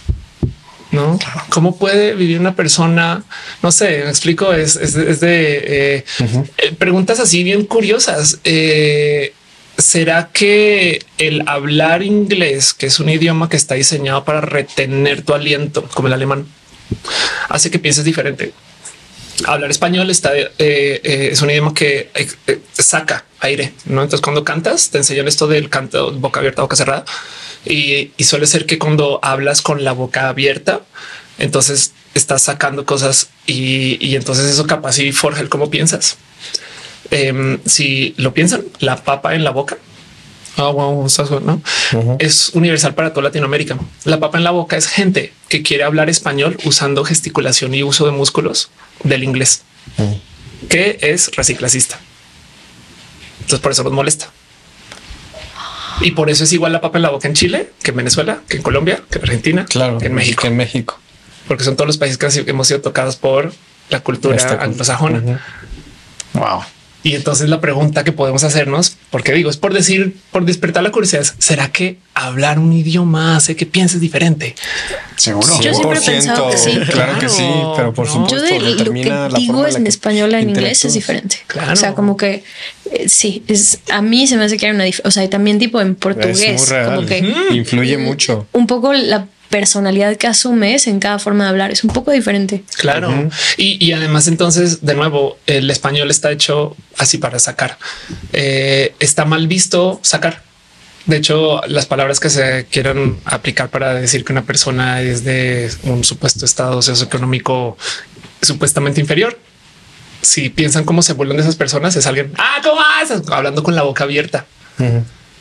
No, cómo puede vivir una persona. No sé, me explico. Es, es, es de eh, uh-huh. eh, preguntas así bien curiosas. Eh, ¿Será que el hablar inglés, que es un idioma que está diseñado para retener tu aliento, como el alemán, hace que pienses diferente? Hablar español está eh, eh, es un idioma que eh, saca aire, ¿no? Entonces cuando cantas te enseñan esto del canto boca abierta, boca cerrada, y, y suele ser que cuando hablas con la boca abierta, entonces estás sacando cosas y, y entonces eso capaz y forja el cómo piensas. Eh, si lo piensan, la papa en la boca, oh, wow, ¿no? Uh-huh. Es universal para toda Latinoamérica. La papa en la boca es gente que quiere hablar español usando gesticulación y uso de músculos del inglés, uh-huh. que es reciclacista. Entonces por eso nos molesta. Y por eso es igual la papa en la boca en Chile, que en Venezuela, que en Colombia, que en Argentina, claro, que en México, que en México, porque son todos los países que hemos sido tocados por la cultura anglosajona. Uh-huh. Wow. Y entonces la pregunta que podemos hacernos, porque digo, es por decir, por despertar la curiosidad, ¿será que hablar un idioma hace que pienses diferente? Seguro. Yo siempre he pensado que sí. Claro, claro que sí, pero por no. supuesto. Yo de lo que digo en español en inglés es diferente. Claro. O sea, como que eh, sí, es a mí se me hace que hay una diferencia. O sea, y también tipo en portugués, es muy real. como que mm. influye mucho. Un poco la personalidad que asumes en cada forma de hablar es un poco diferente. Claro. Uh-huh. y, y además, entonces, de nuevo, el español está hecho así para sacar. Eh, está mal visto sacar. De hecho, las palabras que se quieran aplicar para decir que una persona es de un supuesto estado socioeconómico supuestamente inferior, si piensan cómo se burlan de esas personas, es alguien ah, ¿cómo vas? Hablando con la boca abierta. Uh-huh.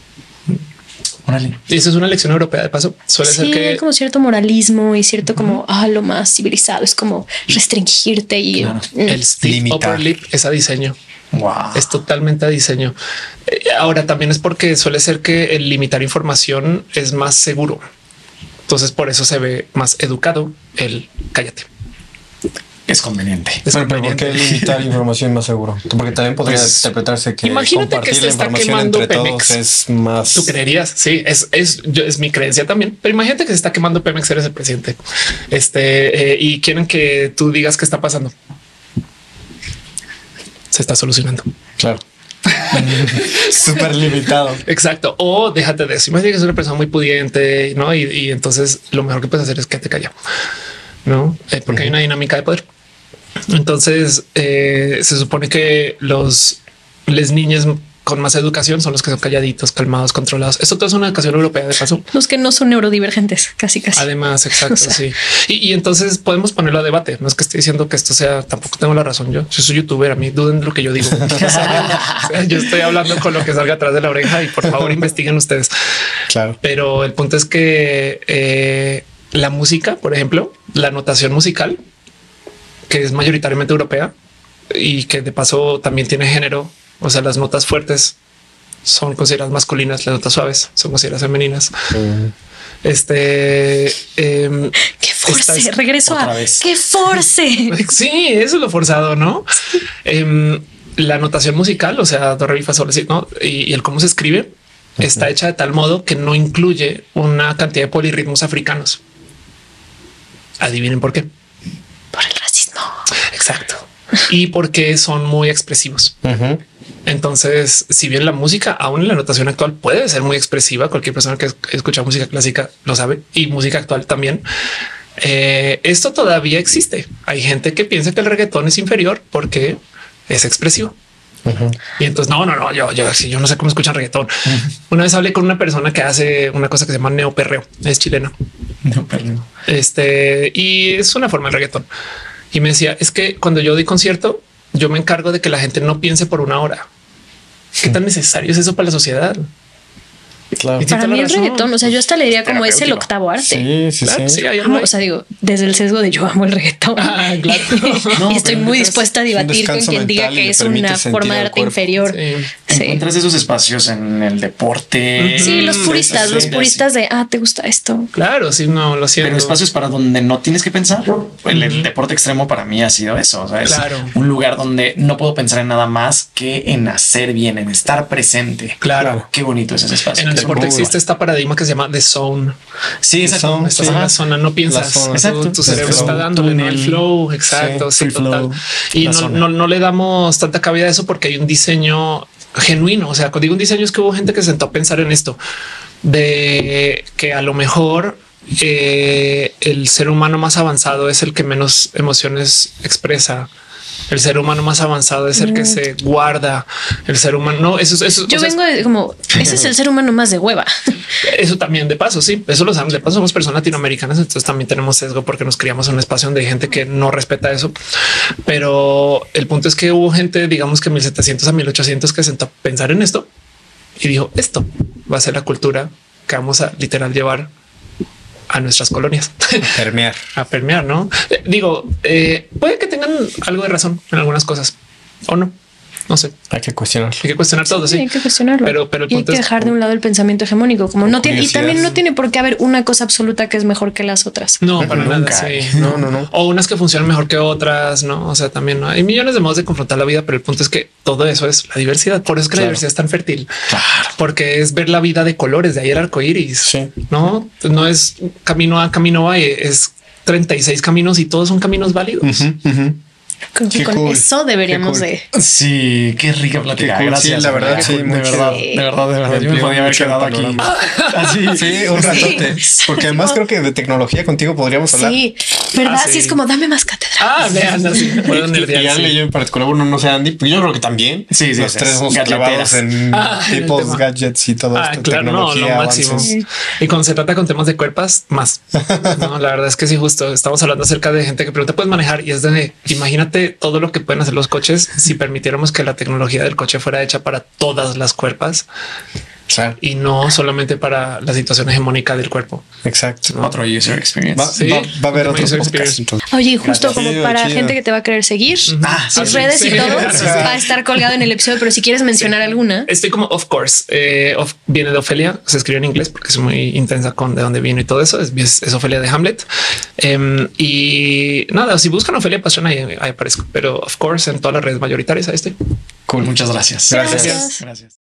Y eso es una lección europea de paso. Suele sí, ser que hay como cierto moralismo y cierto uh-huh. como ah, lo más civilizado es como restringirte y claro. el stiff upper lip es a diseño. Wow. Es totalmente a diseño. Eh, ahora también es porque suele ser que el limitar información es más seguro. Entonces por eso se ve más educado el cállate. Es conveniente. Es bueno, conveniente. Pero ¿por qué limitar información más seguro? Porque también podría pues, interpretarse que imagínate que se está quemando Pemex. Es más. Tú creerías. Sí, es, es, yo, es mi creencia también. Pero imagínate que se está quemando Pemex. Eres el presidente este eh, y quieren que tú digas qué está pasando. Se está solucionando. Claro. Súper limitado. Exacto. O déjate de eso. Imagínate que es una persona muy pudiente, ¿no? Y, y entonces lo mejor que puedes hacer es que te calles, ¿no? Eh, porque uh-huh. hay una dinámica de poder. Entonces eh, se supone que los les niñas con más educación son los que son calladitos, calmados, controlados. Esto todo es una educación europea de paso. Los que no son neurodivergentes, casi casi. Además, exacto. O sea. Sí. Y, y entonces podemos ponerlo a debate. No es que esté diciendo que esto sea, tampoco tengo la razón. Yo, yo soy youtuber. A mí duden de lo que yo digo. O sea, yo estoy hablando con lo que salga atrás de la oreja y por favor investiguen ustedes. Claro. Pero el punto es que eh, la música, por ejemplo, la notación musical, que es mayoritariamente europea y que de paso también tiene género. O sea, las notas fuertes son consideradas masculinas, las notas suaves son consideradas femeninas. Uh-huh. Este eh, qué force. Es, regreso a vez. Qué force. Sí, eso es lo forzado, no? eh, la notación musical, o sea, do, re, mi, fa, sol, si, ¿no? y, y el cómo se escribe uh-huh. está hecha de tal modo que no incluye una cantidad de polirritmos africanos. Adivinen por qué. Por el racismo. Exacto. Y porque son muy expresivos. Uh-huh. Entonces, si bien la música, aún en la notación actual, puede ser muy expresiva, cualquier persona que escucha música clásica lo sabe, y música actual también, eh, esto todavía existe. Hay gente que piensa que el reggaetón es inferior porque es expresivo. Uh-huh. Y entonces, no, no, no, yo, yo, sí, yo no sé cómo escuchan reggaetón. Uh-huh. Una vez hablé con una persona que hace una cosa que se llama neoperreo, es chileno. Neoperreo. Este, y es una forma de reggaetón. Y me decía, es que cuando yo doy concierto, yo me encargo de que la gente no piense por una hora. ¿Qué tan necesario es eso para la sociedad? Claro. Para mí el reggaetón, o sea, yo hasta le diría como es el octavo arte. Sí, sí, claro, sí. sí amo, o sea, digo, desde el sesgo de yo amo el reggaetón. Ah, claro. No, y estoy muy dispuesta a debatir con quien diga que es una forma de arte inferior. Sí. Sí. Encuentras esos espacios en el deporte. Sí, los puristas, los puristas de ah, te gusta esto. Claro, sí, no lo siento. Pero espacios para donde no tienes que pensar. El, el deporte extremo para mí ha sido eso. O sea, es claro. un lugar donde no puedo pensar en nada más que en hacer bien, en estar presente. Claro. Qué bonito es ese espacio. En el deporte existe esta paradigma que se llama the zone. Sí, exacto. Zone, estás sí. en la zona, no piensas. Zona. Exacto. Tu, tu cerebro flow, está dándole ¿no? el flow. Exacto. Sí, sí total. Flow, y no, no, no le damos tanta cabida a eso porque hay un diseño genuino. O sea, cuando digo un diseño es que hubo gente que se sentó a pensar en esto de que a lo mejor eh, el ser humano más avanzado es el que menos emociones expresa. El ser humano más avanzado es el que se guarda. El ser humano no, eso, eso yo vengo de como ese es el ser humano más de hueva. Eso también de paso. Sí, eso lo sabemos. De paso, somos personas latinoamericanas. Entonces también tenemos sesgo porque nos criamos en un espacio donde hay gente que no respeta eso. Pero el punto es que hubo gente, digamos que mil setecientos a mil ochocientos que se sentó a pensar en esto y dijo: esto va a ser la cultura que vamos a literal llevar a nuestras colonias. A permear. A permear, ¿no? Eh, digo, eh, puede que tengan algo de razón en algunas cosas o no. No sé. Hay que cuestionarlo. Hay que cuestionar todo. Sí, sí. Hay que cuestionarlo. Pero, pero el y hay que es, dejar de un lado el pensamiento hegemónico, como no tiene, y también no tiene por qué haber una cosa absoluta que es mejor que las otras. No, para nunca. Nada. Sí. No, no, no. O unas que funcionan mejor que otras. No, o sea, también no hay millones de modos de confrontar la vida, pero el punto es que todo eso es la diversidad. Por eso es que claro. la diversidad es tan fértil, claro. porque es ver la vida de colores. De ahí el arco iris. Sí. No, no es camino A, camino A, es treinta y seis caminos y todos son caminos válidos. Uh-huh, uh-huh. Con, que con cool. eso deberíamos cool. de. Sí, qué rica plática. Cool. Gracias. Sí, la verdad, sí, de, muy verdad, de verdad, de verdad. Yo me podía haber quedado aquí. Así, sí, un ratote. Porque además creo que de tecnología contigo podríamos hablar. Sí, verdad. Ah, sí. sí, es como dame más cátedra. Ah, vean, así. Bueno, y, y Andy y yo en particular, bueno, no sé, Andy, pero yo creo que también. Sí, sí. Los sí, tres somos clavados en ah, tipos, gadgets y todo ah, esto. Claro, tecnología, no, lo máximo. Sí. Y cuando se trata con temas de cuerpas, más. No, la verdad es que sí, justo estamos hablando acerca de gente que pregunta, ¿puedes manejar? Y es de imagínate todo lo que pueden hacer los coches si permitiéramos que la tecnología del coche fuera hecha para todas las cuerpas. Claro. Y no solamente para la situación hegemónica del cuerpo. Exacto. ¿No? Otro user experience. Va, sí, va, va a haber otro podcast. Oye, justo Gracias. como chido, para chido. gente que te va a querer seguir, ah, sus sí, redes sí, y todo sí, va a estar colgado en el episodio. Pero si quieres mencionar sí. alguna, estoy como of course. Eh, of, viene de Ofelia, se escribe en inglés porque es muy intensa con de dónde viene y todo eso. Es, es, es Ofelia de Hamlet. Um, y nada, si buscan Ofelia Pastrana, ahí, ahí aparezco. Pero of course, en todas las redes mayoritarias, ahí estoy. Cool. Muchas gracias. Gracias. gracias. gracias.